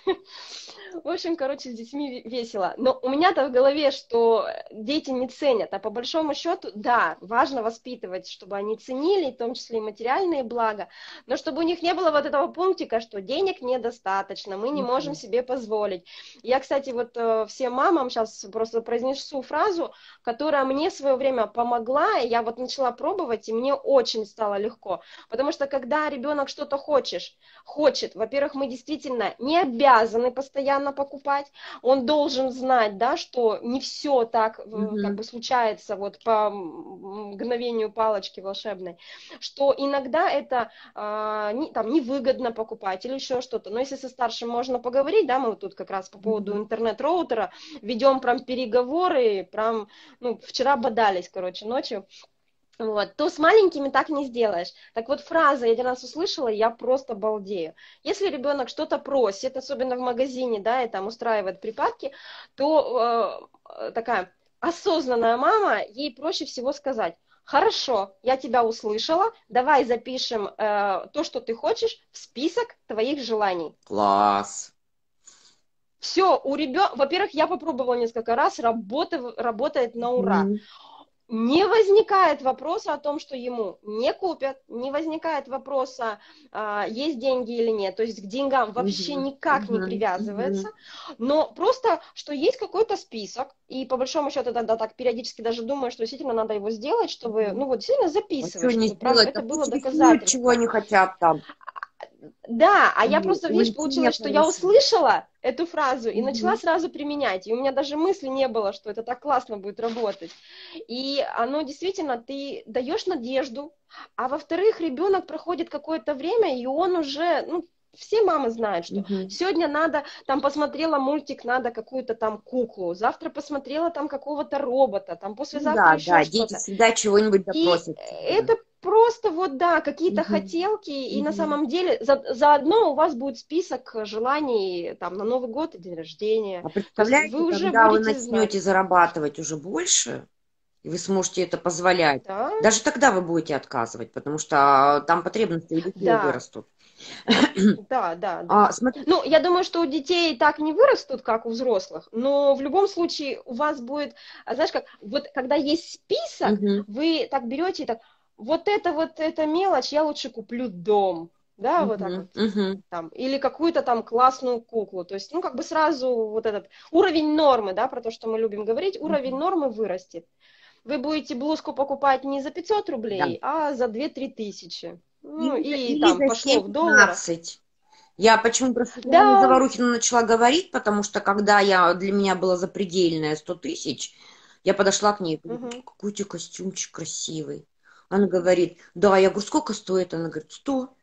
короче, с детьми весело. Но у меня-то в голове, что дети не ценят, а по большому счету, да, важно воспитывать, чтобы они ценили, в том числе и материальные блага, но чтобы у них не было вот этого пунктика, что денег недостаточно, мы не можем Мгм. себе позволить. Я, кстати, вот всем мамам сейчас просто произнесу фразу, которая мне в свое время помогла, и я вот начала пробовать, и мне очень стало легко, потому что когда ребенок что-то хочет, во-первых, мы действительно не обязаны постоянно покупать, он должен знать, да, что не все так как Мгм. бы случается вот по мгновению палочки волшебной, что иногда это там невыгодно покупать или еще что-то, но если со старшим можно поговорить, да, мы вот тут как раз по поводу Мгм. интернет-роутера ведем прям переговоры, прям, ну, вчера бодались, короче, ночью, вот, то с маленькими так не сделаешь. Так вот, фраза я один раз услышала, я просто балдею. Если ребенок что-то просит, особенно в магазине, да, и там устраивает припадки, то такая осознанная мама, ей проще всего сказать: хорошо, я тебя услышала, давай запишем то, что ты хочешь, в список твоих желаний. Класс. Все, у ребенка, во-первых, я попробовала несколько раз, работает на ура. Мгм. Не возникает вопроса о том, что ему не купят, не возникает вопроса, есть деньги или нет, то есть к деньгам вообще Мгм. никак не Мгм. привязывается, Мгм. но просто, что есть какой-то список, и по большому счету тогда так периодически даже думаю, что действительно надо его сделать, чтобы, Мгм. ну вот действительно А что записывать, не чтобы прям сделать? А это было пусть рисуют, чего доказательство. они хотят там. Да, а я И просто, видишь, увлечение получилось, что я хорошее. услышала эту фразу и начала Мгм. сразу применять, и у меня даже мысли не было, что это так классно будет работать. И оно действительно, ты даешь надежду, а во-вторых, ребенок проходит какое-то время, и он уже, ну, все мамы знают, что Мгм. сегодня надо, там посмотрела мультик, надо какую-то там куклу, завтра посмотрела там какого-то робота, там Ну послезавтра да, еще да, дети что-то. всегда чего-нибудь И запросят всегда. это просто вот, да, какие-то Мгм. хотелки, и на Мгм. самом деле заодно у вас будет список желаний там на Новый год и день рождения. А То есть вы представляете, уже когда вы будете знать. начнете зарабатывать уже больше, и вы сможете это позволять, Да, даже тогда вы будете отказывать, потому что там потребности у детей да, вырастут. да, да, да. Смотри. Ну, я думаю, что у детей так не вырастут, как у взрослых, но в любом случае у вас будет, знаешь, как, вот когда есть список, Мгм. вы так берете и так, вот это мелочь, я лучше куплю дом. да, вот так вот, там, или какую-то там классную куклу, то есть, ну, как бы сразу вот этот уровень нормы, да, про то, что мы любим говорить, уровень нормы вырастет. Вы будете блузку покупать не за 500 Да. рублей, а за 2-3 тысячи. Ну, и Или там за пошло в долларах. 7-15. Я почему про Светлану Да. Заворухину начала говорить, потому что когда для меня было запредельное 100 тысяч, я подошла к ней и говорю, какой у тебя костюмчик красивый. Она говорит, да, я говорю, сколько стоит? Она говорит, 100.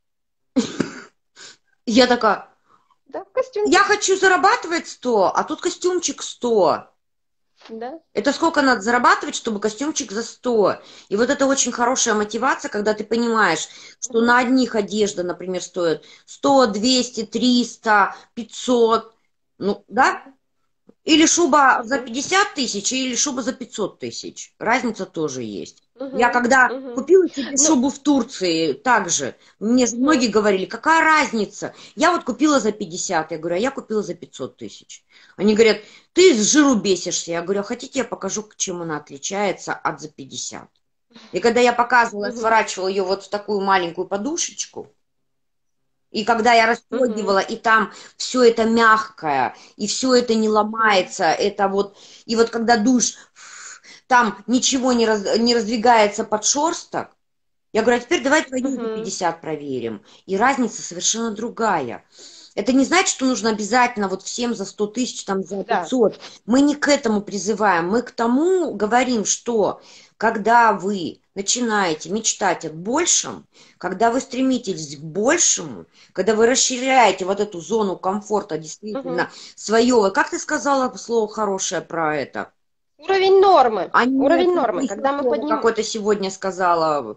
Я такая, Да, костюмчик. я хочу зарабатывать 100, а тут костюмчик 100. Да. Это сколько надо зарабатывать, чтобы костюмчик за 100? И вот это очень хорошая мотивация, когда ты понимаешь, что на одних одежда, например, стоит 100, 200, 300, 500. Ну, да? Или шуба за 50 тысяч, или шуба за 500 тысяч. Разница тоже есть. Я когда купила себе шубу в Турции, также, мне же многие говорили, какая разница? Я вот купила за 50, я говорю, а я купила за 500 тысяч. Они говорят, ты с жиру бесишься. Я говорю, а хотите, я покажу, чем она отличается от за 50. И когда я показывала, я сворачивала ее вот в такую маленькую подушечку, и когда я расстегивала, и там все это мягкое, и все это не ломается, это вот, и вот когда душ, там ничего не раздвигается под шерсток, я говорю, а теперь давай твою за 50 проверим. И разница совершенно другая. Это не значит, что нужно обязательно вот всем за 100 тысяч, там, за 500. Да. Мы не к этому призываем. Мы к тому говорим, что когда вы начинаете мечтать о большем, когда вы стремитесь к большему, когда вы расширяете вот эту зону комфорта действительно свое, как ты сказала слово хорошее про это? Уровень нормы. А нет, уровень нормы. Когда мы поднимаем... Какой-то сегодня сказала...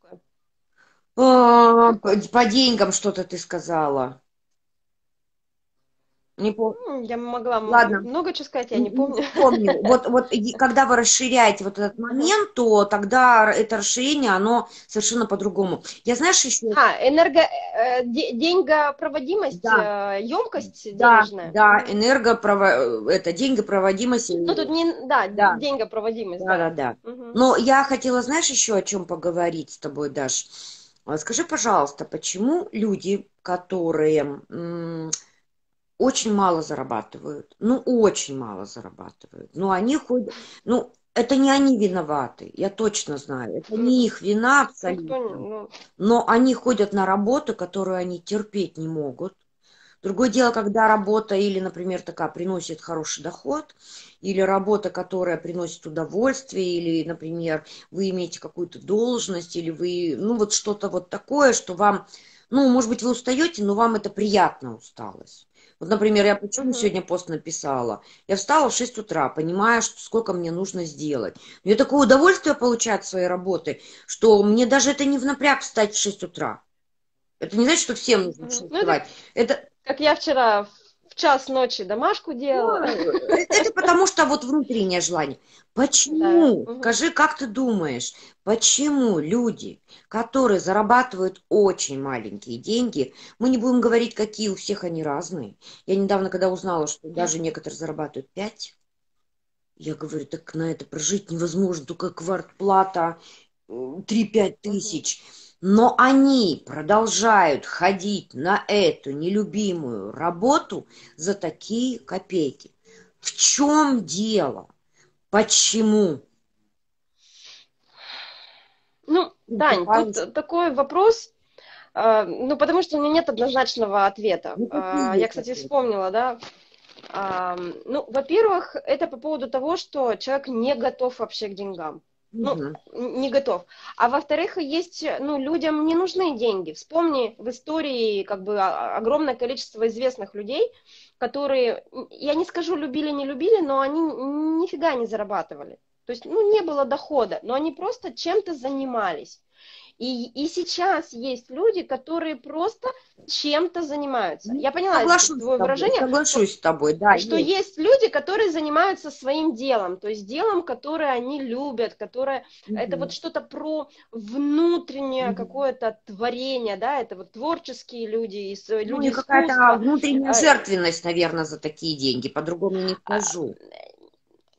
По деньгам что-то ты сказала. Не помню. Я могла Ладно. много чего сказать, я не помню. Помню. Вот когда вы расширяете вот этот момент, то тогда это расширение, оно совершенно по-другому. Я знаешь еще... деньгопроводимость, да. Емкость денежная. Да, деньгопроводимость. Ну, тут не... Да, деньгопроводимость. Да. Но я хотела, знаешь, еще о чем поговорить с тобой, Даш. Скажи, пожалуйста, почему люди, которые очень мало зарабатывают, очень мало зарабатывают, они ходят, это не они виноваты, я точно знаю, это не их вина абсолютно, но они ходят на работу, которую они терпеть не могут. Другое дело, когда работа или, например, такая приносит хороший доход, или работа, которая приносит удовольствие, или, например, вы имеете какую-то должность, или вы, вот что-то вот такое, что вам, может быть, вы устаете, но вам это приятно усталость. Вот, например, я почему сегодня пост написала? Я встала в 6 утра, понимая, что сколько мне нужно сделать. Но я такое удовольствие получаю от своей работы, что мне даже это не в напряг встать в 6 утра. Это не значит, что всем нужно вставать. Как я вчера в час ночи домашку делала. Это потому что вот внутреннее желание. Почему? Да. Скажи, как ты думаешь, почему люди, которые зарабатывают очень маленькие деньги, мы не будем говорить, какие у всех они разные. Я недавно, когда узнала, что даже некоторые зарабатывают 5, я говорю, так на это прожить невозможно, только квартплата 3-5 тысяч. Но они продолжают ходить на эту нелюбимую работу за такие копейки. В чем дело? Почему? Тань, тут такой вопрос, потому что у меня нет однозначного ответа. Я, кстати, вспомнила, да. Во-первых, это по поводу того, что человек не готов вообще к деньгам. Не готов. А во-вторых, людям не нужны деньги. Вспомни в истории огромное количество известных людей, которые, я не скажу, любили, не любили, но они нифига не зарабатывали. То есть, не было дохода, но они просто чем-то занимались. И сейчас есть люди, которые просто чем-то занимаются. Я поняла твое выражение. Соглашусь с тобой, да. Что есть люди, которые занимаются своим делом, то есть делом, которое они любят, которое это вот что-то про внутреннее какое-то творение, да, это вот творческие люди, люди искусства. Какая-то внутренняя жертвенность, наверное, за такие деньги, по-другому не скажу.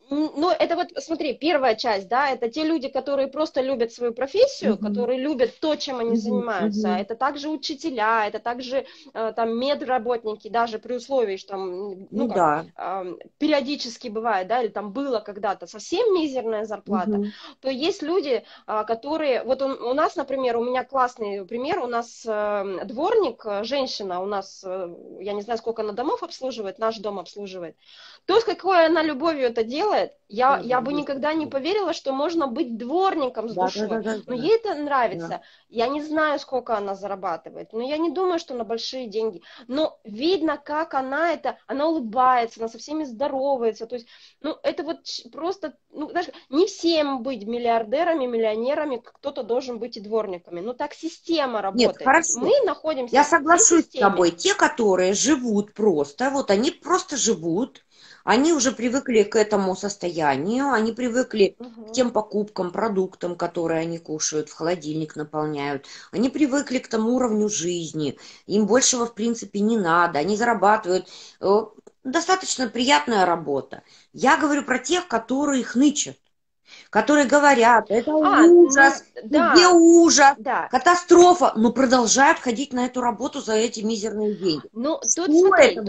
Ну, это вот, смотри, первая часть, да, это те люди, которые просто любят свою профессию, которые любят то, чем они занимаются. Это также учителя, это также там медработники, даже при условии, что там, Ну да. периодически бывает, да, или там было когда-то совсем мизерная зарплата, то есть люди, которые, вот у нас, например, у меня классный пример, у нас дворник, женщина, у нас, я не знаю, сколько она домов обслуживает, наш дом обслуживает. То, с какой она любовью это делает, я бы никогда не поверила, что можно быть дворником с душой. Но ей это нравится. Да. Я не знаю, сколько она зарабатывает, но я не думаю, что на большие деньги. Но видно, как она улыбается, она со всеми здоровается. То есть, ну, это вот просто, ну, знаешь, не всем быть миллиардерами, миллионерами, кто-то должен быть и дворниками. Ну, так система работает. Нет, хорошо. Мы находимся я соглашусь с тобой. Те, которые живут просто, вот они просто живут, они уже привыкли к этому состоянию, они привыкли к тем покупкам, продуктам, которые они кушают, в холодильник наполняют. Они привыкли к тому уровню жизни. Им большего, в принципе, не надо. Они зарабатывают. Достаточно приятная работа. Я говорю про тех, которые хнычат. Которые говорят, это ужас, где ужас, катастрофа, но продолжают ходить на эту работу за эти мизерные деньги. Ну, тут смотри,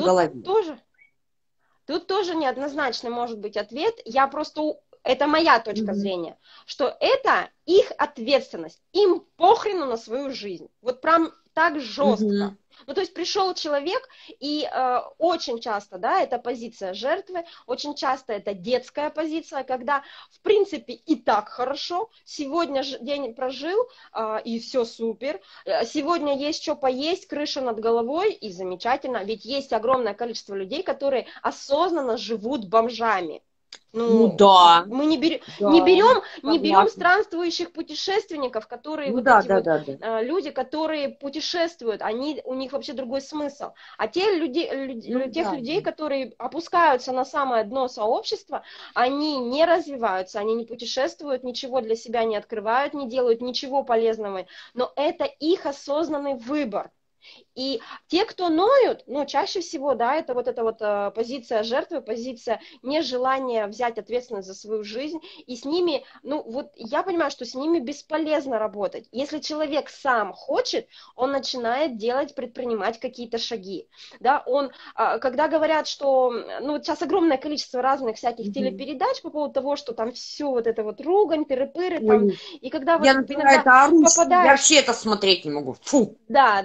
тут тоже неоднозначный может быть ответ. Это моя точка зрения, что это их ответственность. Им похрену на свою жизнь. Вот прям так жестко. Ну, то есть пришел человек, и очень часто, да, это позиция жертвы, очень часто это детская позиция, когда, в принципе, и так хорошо, сегодня день прожил, и все супер, сегодня есть что поесть, крыша над головой, и замечательно, ведь есть огромное количество людей, которые осознанно живут бомжами. Ну да. Мы не берем странствующих путешественников, которые люди, которые путешествуют, у них вообще другой смысл. А тех людей, которые опускаются на самое дно сообщества, они не развиваются, они не путешествуют, ничего для себя не открывают, не делают ничего полезного, но это их осознанный выбор. И те, кто ноют, ну, чаще всего, да, это вот позиция жертвы, позиция нежелания взять ответственность за свою жизнь, и с ними, ну, вот я понимаю, что с ними бесполезно работать. Если человек сам хочет, он начинает предпринимать какие-то шаги, да, когда говорят, что, ну, вот сейчас огромное количество разных всяких телепередач по поводу того, что там все вот это вот ругань, тыры-пыры, там, и когда вот иногда попадаешь... Я вообще это смотреть не могу, фу! Да.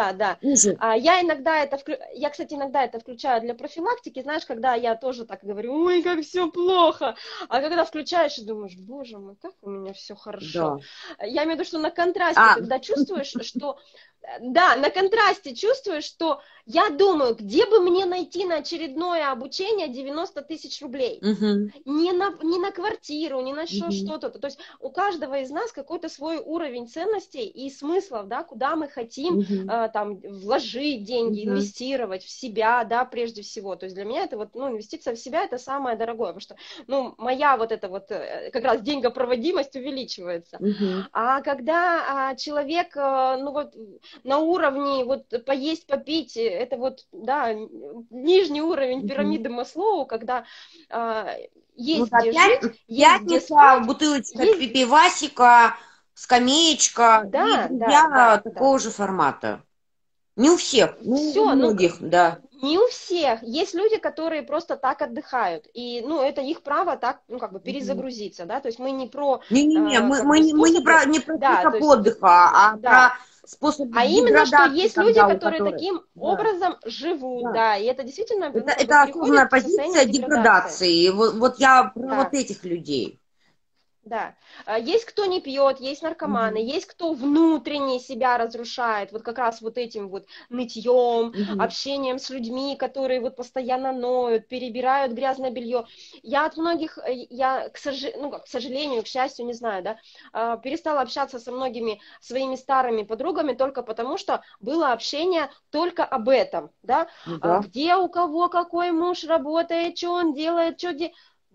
Я, кстати, иногда это включаю для профилактики, знаешь, когда я тоже так говорю, ой, как все плохо, а когда включаешь и думаешь, боже мой, как у меня все хорошо. Да. Я имею в виду, что на контрасте, когда чувствуешь, что... Да, на контрасте чувствуешь, что я думаю, где бы мне найти на очередное обучение 90 тысяч рублей. Не на квартиру, не на что-то. То есть у каждого из нас какой-то свой уровень ценностей и смыслов, да, куда мы хотим там, вложить деньги, инвестировать в себя, да, прежде всего. То есть для меня это вот, ну, инвестиция в себя это самое дорогое, потому что, ну, моя вот эта вот как раз деньгопроводимость увеличивается. А когда человек, ну вот, на уровне вот поесть, попить, это вот, да, нижний уровень пирамиды Маслоу, когда есть где жить, есть где спать, бутылочка пивасика, скамеечка, такого же формата. Не у всех, у многих, да. Не у всех. Есть люди, которые просто так отдыхают. И, ну, это их право так, ну, как бы перезагрузиться, да, то есть мы не про... мы не про отдыха, а про способ деградации. А именно, что есть люди, которые таким образом живут, да, и это действительно... Это осознанная позиция деградации. Вот я про вот этих людей. Да, есть кто не пьет, есть наркоманы, есть кто внутренне себя разрушает, вот как раз вот этим вот нытьем, общением с людьми, которые вот постоянно ноют, перебирают грязное белье. Я от многих, к сожалению, к счастью, не знаю, да, перестала общаться со многими своими старыми подругами только потому, что было общение только об этом, да, где у кого какой муж работает, что он делает, что делает.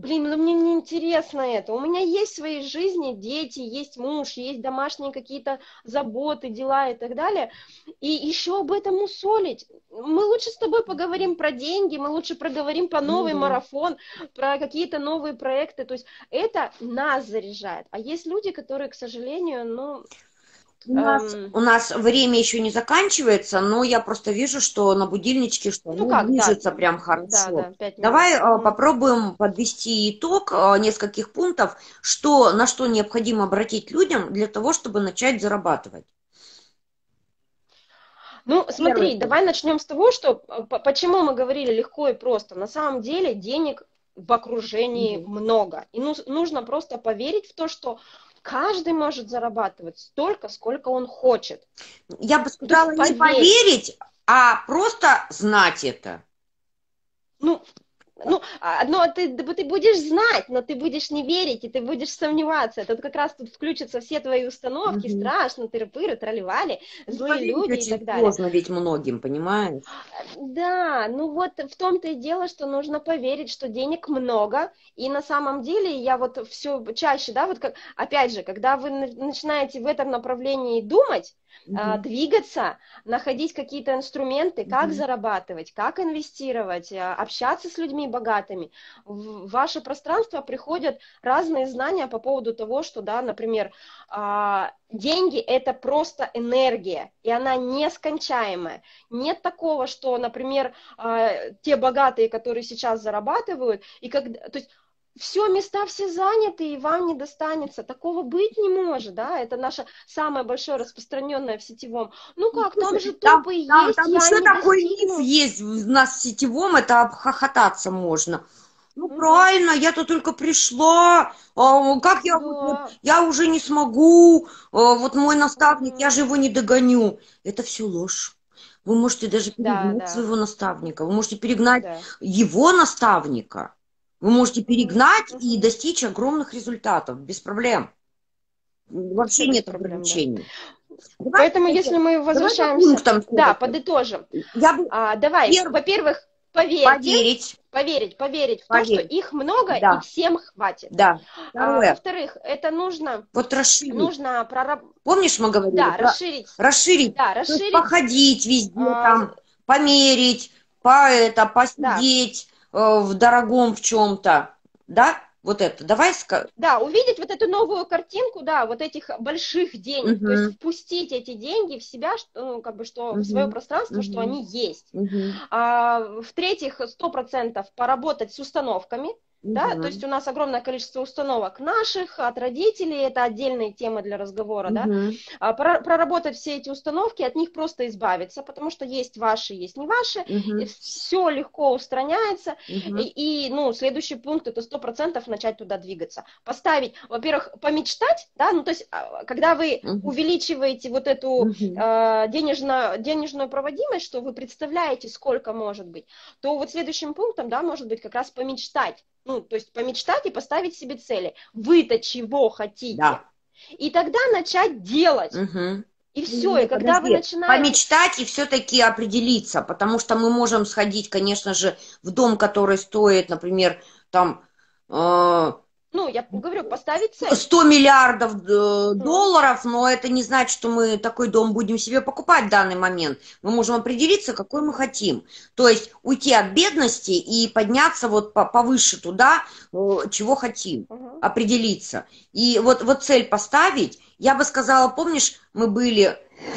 Блин, ну мне не интересно это. У меня есть в своей жизни дети, есть муж, есть домашние какие-то заботы, дела и так далее. И еще об этом мусолить. Мы лучше с тобой поговорим про деньги, мы лучше проговорим про Ну новый да. марафон, про какие-то новые проекты. То есть это нас заряжает. А есть люди, которые, к сожалению, ну... У нас время еще не заканчивается, но я просто вижу, что на будильничке, что ну оно как, да, движется прям хорошо. да, 5 минут. Давай Мгм. попробуем подвести итог нескольких пунктов, на что необходимо обратить людям для того, чтобы начать зарабатывать. Ну, Первый смотри, пункт. давай начнем с того, что почему мы говорили легко и просто. На самом деле денег в окружении Мгм. много. И нужно просто поверить в то, что каждый может зарабатывать столько, сколько он хочет. Я бы Ну, то есть сказала не поверь. поверить, а просто знать это. Ну, ты будешь знать, но ты будешь не верить, и ты будешь сомневаться. Тут как раз тут включатся все твои установки, Мгм. страшно, тыры-пыры, тролливали, Не злые поверить люди и очень так далее. сложно ведь многим, понимаешь? Да, ну вот в том-то и дело, что нужно поверить, что денег много, и на самом деле я вот все чаще, да, вот как, опять же, когда вы начинаете в этом направлении думать, Мгм. двигаться, находить какие-то инструменты, как Мгм. зарабатывать, как инвестировать, общаться с людьми богатыми, в ваше пространство приходят разные знания по поводу того, что, да, например, деньги – это просто энергия, и она нескончаемая. Нет такого, что, например, те богатые, которые сейчас зарабатывают, то есть все, места все заняты, и вам не достанется. Такого быть не может, да, это наше самое большое распространенное в сетевом. Ну как, там Слушай, же там, топы там, есть, там я еще не такой миф достигну. есть у нас в сетевом, это обхохотаться можно. Ну, Мгм. правильно, я-то только пришла, как я вот, Да. я уже не смогу, вот мой наставник, я Мгм. же его не догоню. Это все ложь. Вы можете даже Да, перегнать да, своего наставника, вы можете перегнать да. его наставника, вы можете Мгм. перегнать и Мгм. достичь огромных результатов, без проблем. Вообще Вообще без нет проблем, да. ограничений. Давай Поэтому, если мы давай по возвращаемся, пунктам да, все-таки. подытожим. Я бы Давай, первый во-первых, поверьте, поверить, поверить в то, что поверить. их много и Да, всем хватит. да. Второе, Во-вторых, это нужно, вот расширить. нужно Помнишь, мы говорили да, про расширить, расширить, да, то есть расширить, походить везде а, там, померить, да, посидеть в дорогом в чем-то, да? Вот это. Давай да, увидеть вот эту новую картинку, да, вот этих больших денег, то есть Угу, впустить эти деньги в себя, что, ну, как бы, что в свое угу, пространство, что угу, они есть. угу, В-третьих, 100% поработать с установками, да, то есть угу, у нас огромное количество установок наших, от родителей, это отдельная тема для разговора, да, угу, проработать все эти установки, от них просто избавиться, потому что есть ваши, есть не ваши, и угу, все легко устраняется, угу, ну, следующий пункт это 100% начать туда двигаться. Поставить, во-первых, помечтать, да, ну, то есть, когда вы угу, увеличиваете вот эту угу. денежную проводимость, что вы представляете, сколько может быть, то вот следующим пунктом, да, может быть как раз помечтать. Ну, то есть помечтать и поставить себе цели. Вы-то чего хотите? Да. И тогда начать делать. Угу. И все. Не, И когда вы подожди, начинаете... помечтать и все-таки определиться, потому что мы можем сходить, конечно же, в дом, который стоит, например, там э, Ну, я говорю, поставить цель. 100 миллиардов М, долларов, но это не значит, что мы такой дом будем себе покупать в данный момент. Мы можем определиться, какой мы мгм, хотим. То есть уйти от бедности и подняться вот повыше туда, чего хотим, мгм, определиться. И вот цель поставить, я бы сказала, помнишь, мы были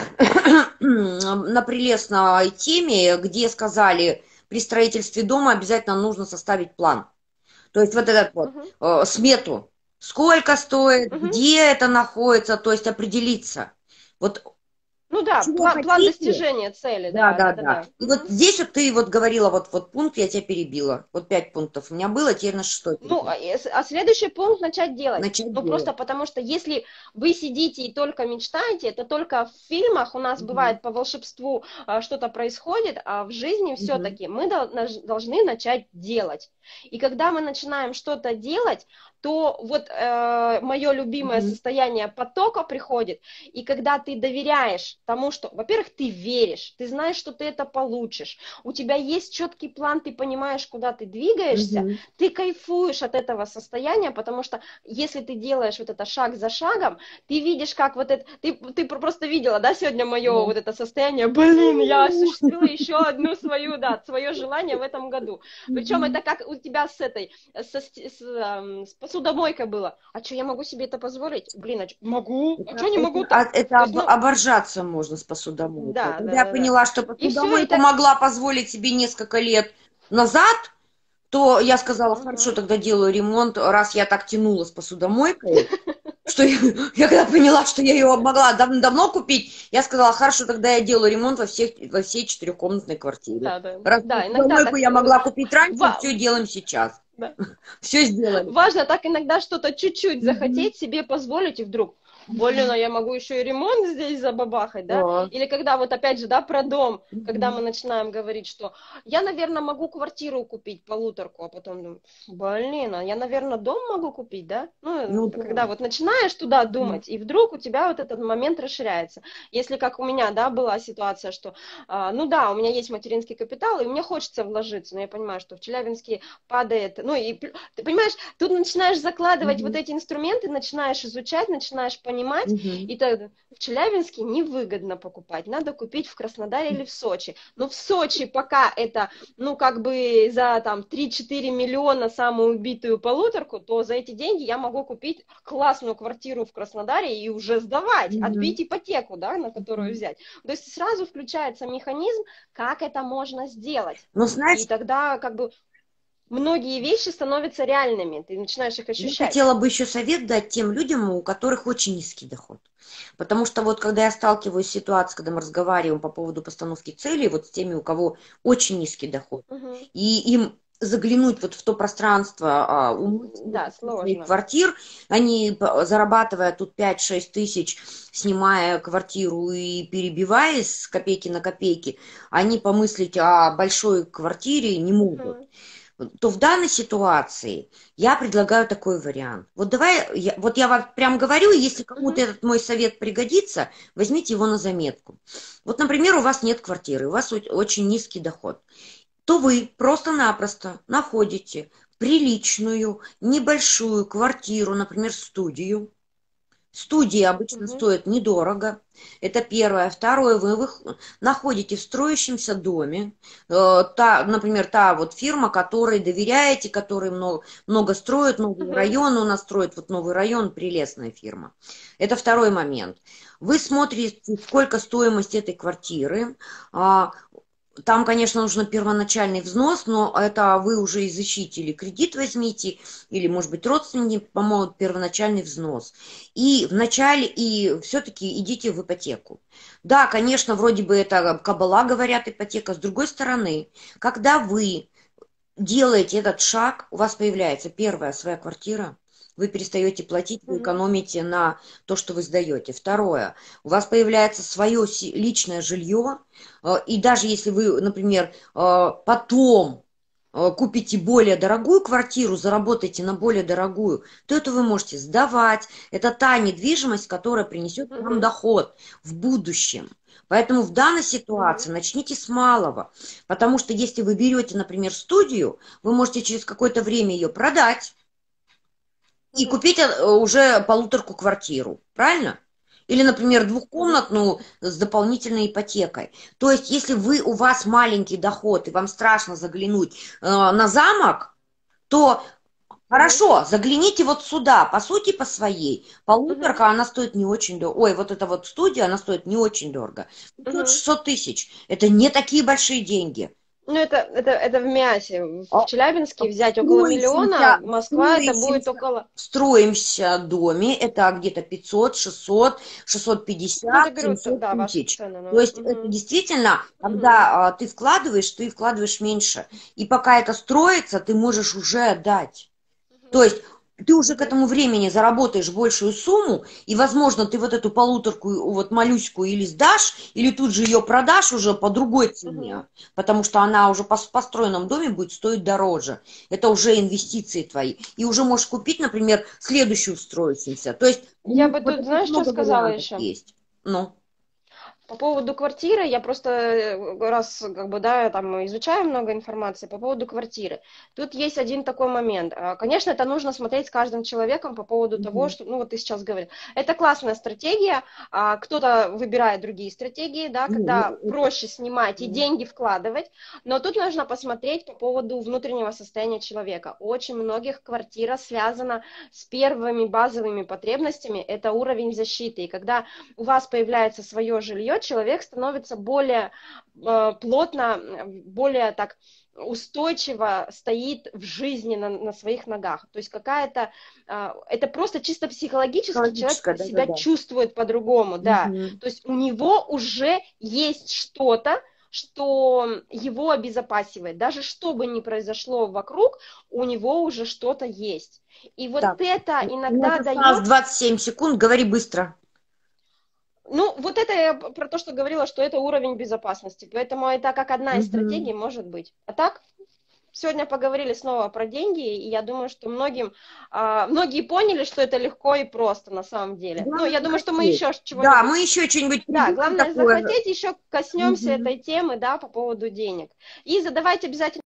на прелестной теме, где сказали, при строительстве дома обязательно нужно составить план. То есть вот этот вот мгм, смету, сколько стоит, мгм. где это находится, то есть определиться. Вот Ну да, чего план хотите? достижения цели, Да, да, да, да, да, да. да. И вот Мгм. здесь вот ты вот говорила, вот пункт, я тебя перебила. Вот 5 пунктов у меня было, теперь на 6 Ну, перейдем. следующий пункт начать делать. Начать Ну, просто делать. потому что если вы сидите и только мечтаете, это только в фильмах у нас Мгм, бывает по волшебству что-то происходит, а в жизни мгм, все-таки мы должны начать делать. И когда мы начинаем что-то делать, то вот мое любимое мгм, состояние потока приходит, и когда ты доверяешь тому, что, во-первых, ты веришь, ты знаешь, что ты это получишь, у тебя есть четкий план, ты понимаешь, куда ты двигаешься, ты кайфуешь от этого состояния, потому что если ты делаешь вот это шаг за шагом, ты видишь, как вот это, ты просто видела, да, сегодня мое вот это состояние, блин, я осуществила еще одну свою, да, свое желание в этом году. Причем это как у тебя с этой, с посудомойкой было. А что, я могу себе это позволить? Блин, могу. А что не могу-то? Это оборжаться можно с посудомойкой. Да, Когда я поняла, что посудомойку могла позволить себе несколько лет назад, то я сказала, хорошо, тогда делаю ремонт, раз я так тянула с посудомойкой, что я когда поняла, что я ее могла давно купить, я сказала, хорошо, тогда я делаю ремонт во всей 4-комнатной квартире. Раз посудомойку я могла купить раньше, все делаем сейчас. Да. Все сделали. Важно так иногда что-то чуть-чуть захотеть себе позволить, и вдруг, блин, а я могу еще и ремонт здесь забабахать, да? Или когда вот опять же, да, про дом, когда мы начинаем говорить, что я, наверное, могу квартиру купить, полуторку, а потом думаю, блин, а я, наверное, дом могу купить, да? Ну когда вот начинаешь туда думать, и вдруг у тебя вот этот момент расширяется. Если как у меня, да, была ситуация, что, ну да, у меня есть материнский капитал, и мне хочется вложиться, но я понимаю, что в Челябинске падает, ну и ты понимаешь, тут начинаешь закладывать вот эти инструменты, начинаешь изучать, начинаешь понимать, и тогда в Челябинске невыгодно покупать, надо купить в Краснодаре или в Сочи. Но в Сочи пока это, ну, как бы за там 3-4 миллиона самую убитую полуторку, то за эти деньги я могу купить классную квартиру в Краснодаре и уже сдавать, отбить ипотеку, да, на которую взять. То есть сразу включается механизм, как это можно сделать. Ну, знаешь, и тогда как бы многие вещи становятся реальными, ты начинаешь их ощущать. Я хотела бы еще совет дать тем людям, у которых очень низкий доход. Потому что вот когда я сталкиваюсь с ситуацией, когда мы разговариваем по поводу постановки целей, вот с теми, у кого очень низкий доход, и им заглянуть вот в то пространство своих квартир, они, зарабатывая тут 5-6 тысяч, снимая квартиру и перебиваясь с копейки на копейки, они помыслить о большой квартире не могут. То в данной ситуации я предлагаю такой вариант. Вот давай, я вам прям говорю, если кому-то этот мой совет пригодится, возьмите его на заметку. Вот, например, у вас нет квартиры, у вас очень низкий доход, то вы просто-напросто находите приличную, небольшую квартиру, например, студию. Студии обычно стоят недорого. Это первое. Второе, вы находите в строящемся доме, например, та вот фирма, которой доверяете, которой много строят, новый район у нас строит, вот новый район, прелестная фирма. Это второй момент. Вы смотрите, сколько стоимость этой квартиры. Там, конечно, нужно первоначальный взнос, но это вы уже изыщите, или кредит возьмите, или, может быть, родственники помогут, первоначальный взнос. И вначале, и все-таки идите в ипотеку. Да, конечно, вроде бы это кабала, говорят, ипотека. С другой стороны, когда вы делаете этот шаг, у вас появляется первая своя квартира, вы перестаете платить, вы экономите на то, что вы сдаете. Второе, у вас появляется свое личное жилье, и даже если вы, например, потом купите более дорогую квартиру, заработаете на более дорогую, то это вы можете сдавать. Это та недвижимость, которая принесет вам доход в будущем. Поэтому в данной ситуации начните с малого, потому что если вы берете, например, студию, вы можете через какое-то время ее продать и купить уже полуторку квартиру, правильно? Или, например, двухкомнатную с дополнительной ипотекой. То есть, если у вас маленький доход и вам страшно заглянуть на замок, то хорошо, загляните вот сюда, по сути, по своей. Полуторка, она стоит не очень дорого. Ой, вот эта вот студия, она стоит не очень дорого. 500-600 тысяч. Это не такие большие деньги. Ну, это в мясе. В Челябинске взять около миллиона, Москва это будет около... В строимся доме это где-то 500, 600, 650, 700 тысяч. То есть это действительно, когда ты вкладываешь меньше. И пока это строится, ты можешь уже отдать. То есть ты уже к этому времени заработаешь большую сумму, и, возможно, ты вот эту полуторку, вот малюську или сдашь, или тут же ее продашь уже по другой цене, потому что она уже по построенном доме будет стоить дороже. Это уже инвестиции твои. И уже можешь купить, например, следующую строящуюся. То есть я бы тут, знаешь, что сказала еще? Есть. Ну. По поводу квартиры, я просто раз, как бы, да, там изучаю много информации по поводу квартиры. Тут есть один такой момент. Конечно, это нужно смотреть с каждым человеком по поводу того, что, ну, вот ты сейчас говорил. Это классная стратегия, кто-то выбирает другие стратегии, да, когда проще снимать и деньги вкладывать, но тут нужно посмотреть по поводу внутреннего состояния человека. Очень многих квартира связана с первыми базовыми потребностями, это уровень защиты. И когда у вас появляется свое жилье, человек становится более плотно, более так устойчиво стоит в жизни на своих ногах. То есть какая-то, это просто чисто психологически человек себя чувствует по-другому, да. То есть у него уже есть что-то, что его обезопасивает. Даже что бы ни произошло вокруг, у него уже что-то есть. И вот так, это иногда дает... 27 секунд, говори быстро. Ну, вот это я про то, что говорила, что это уровень безопасности. Поэтому это как одна из стратегий может быть. А так, сегодня поговорили снова про деньги, и я думаю, что многие поняли, что это легко и просто на самом деле. Главное, ну, я думаю, что мы еще чего-нибудь... Да, мы еще что-нибудь Да, главное такое. захотеть, еще коснемся этой темы, да, по поводу денег. И задавайте обязательно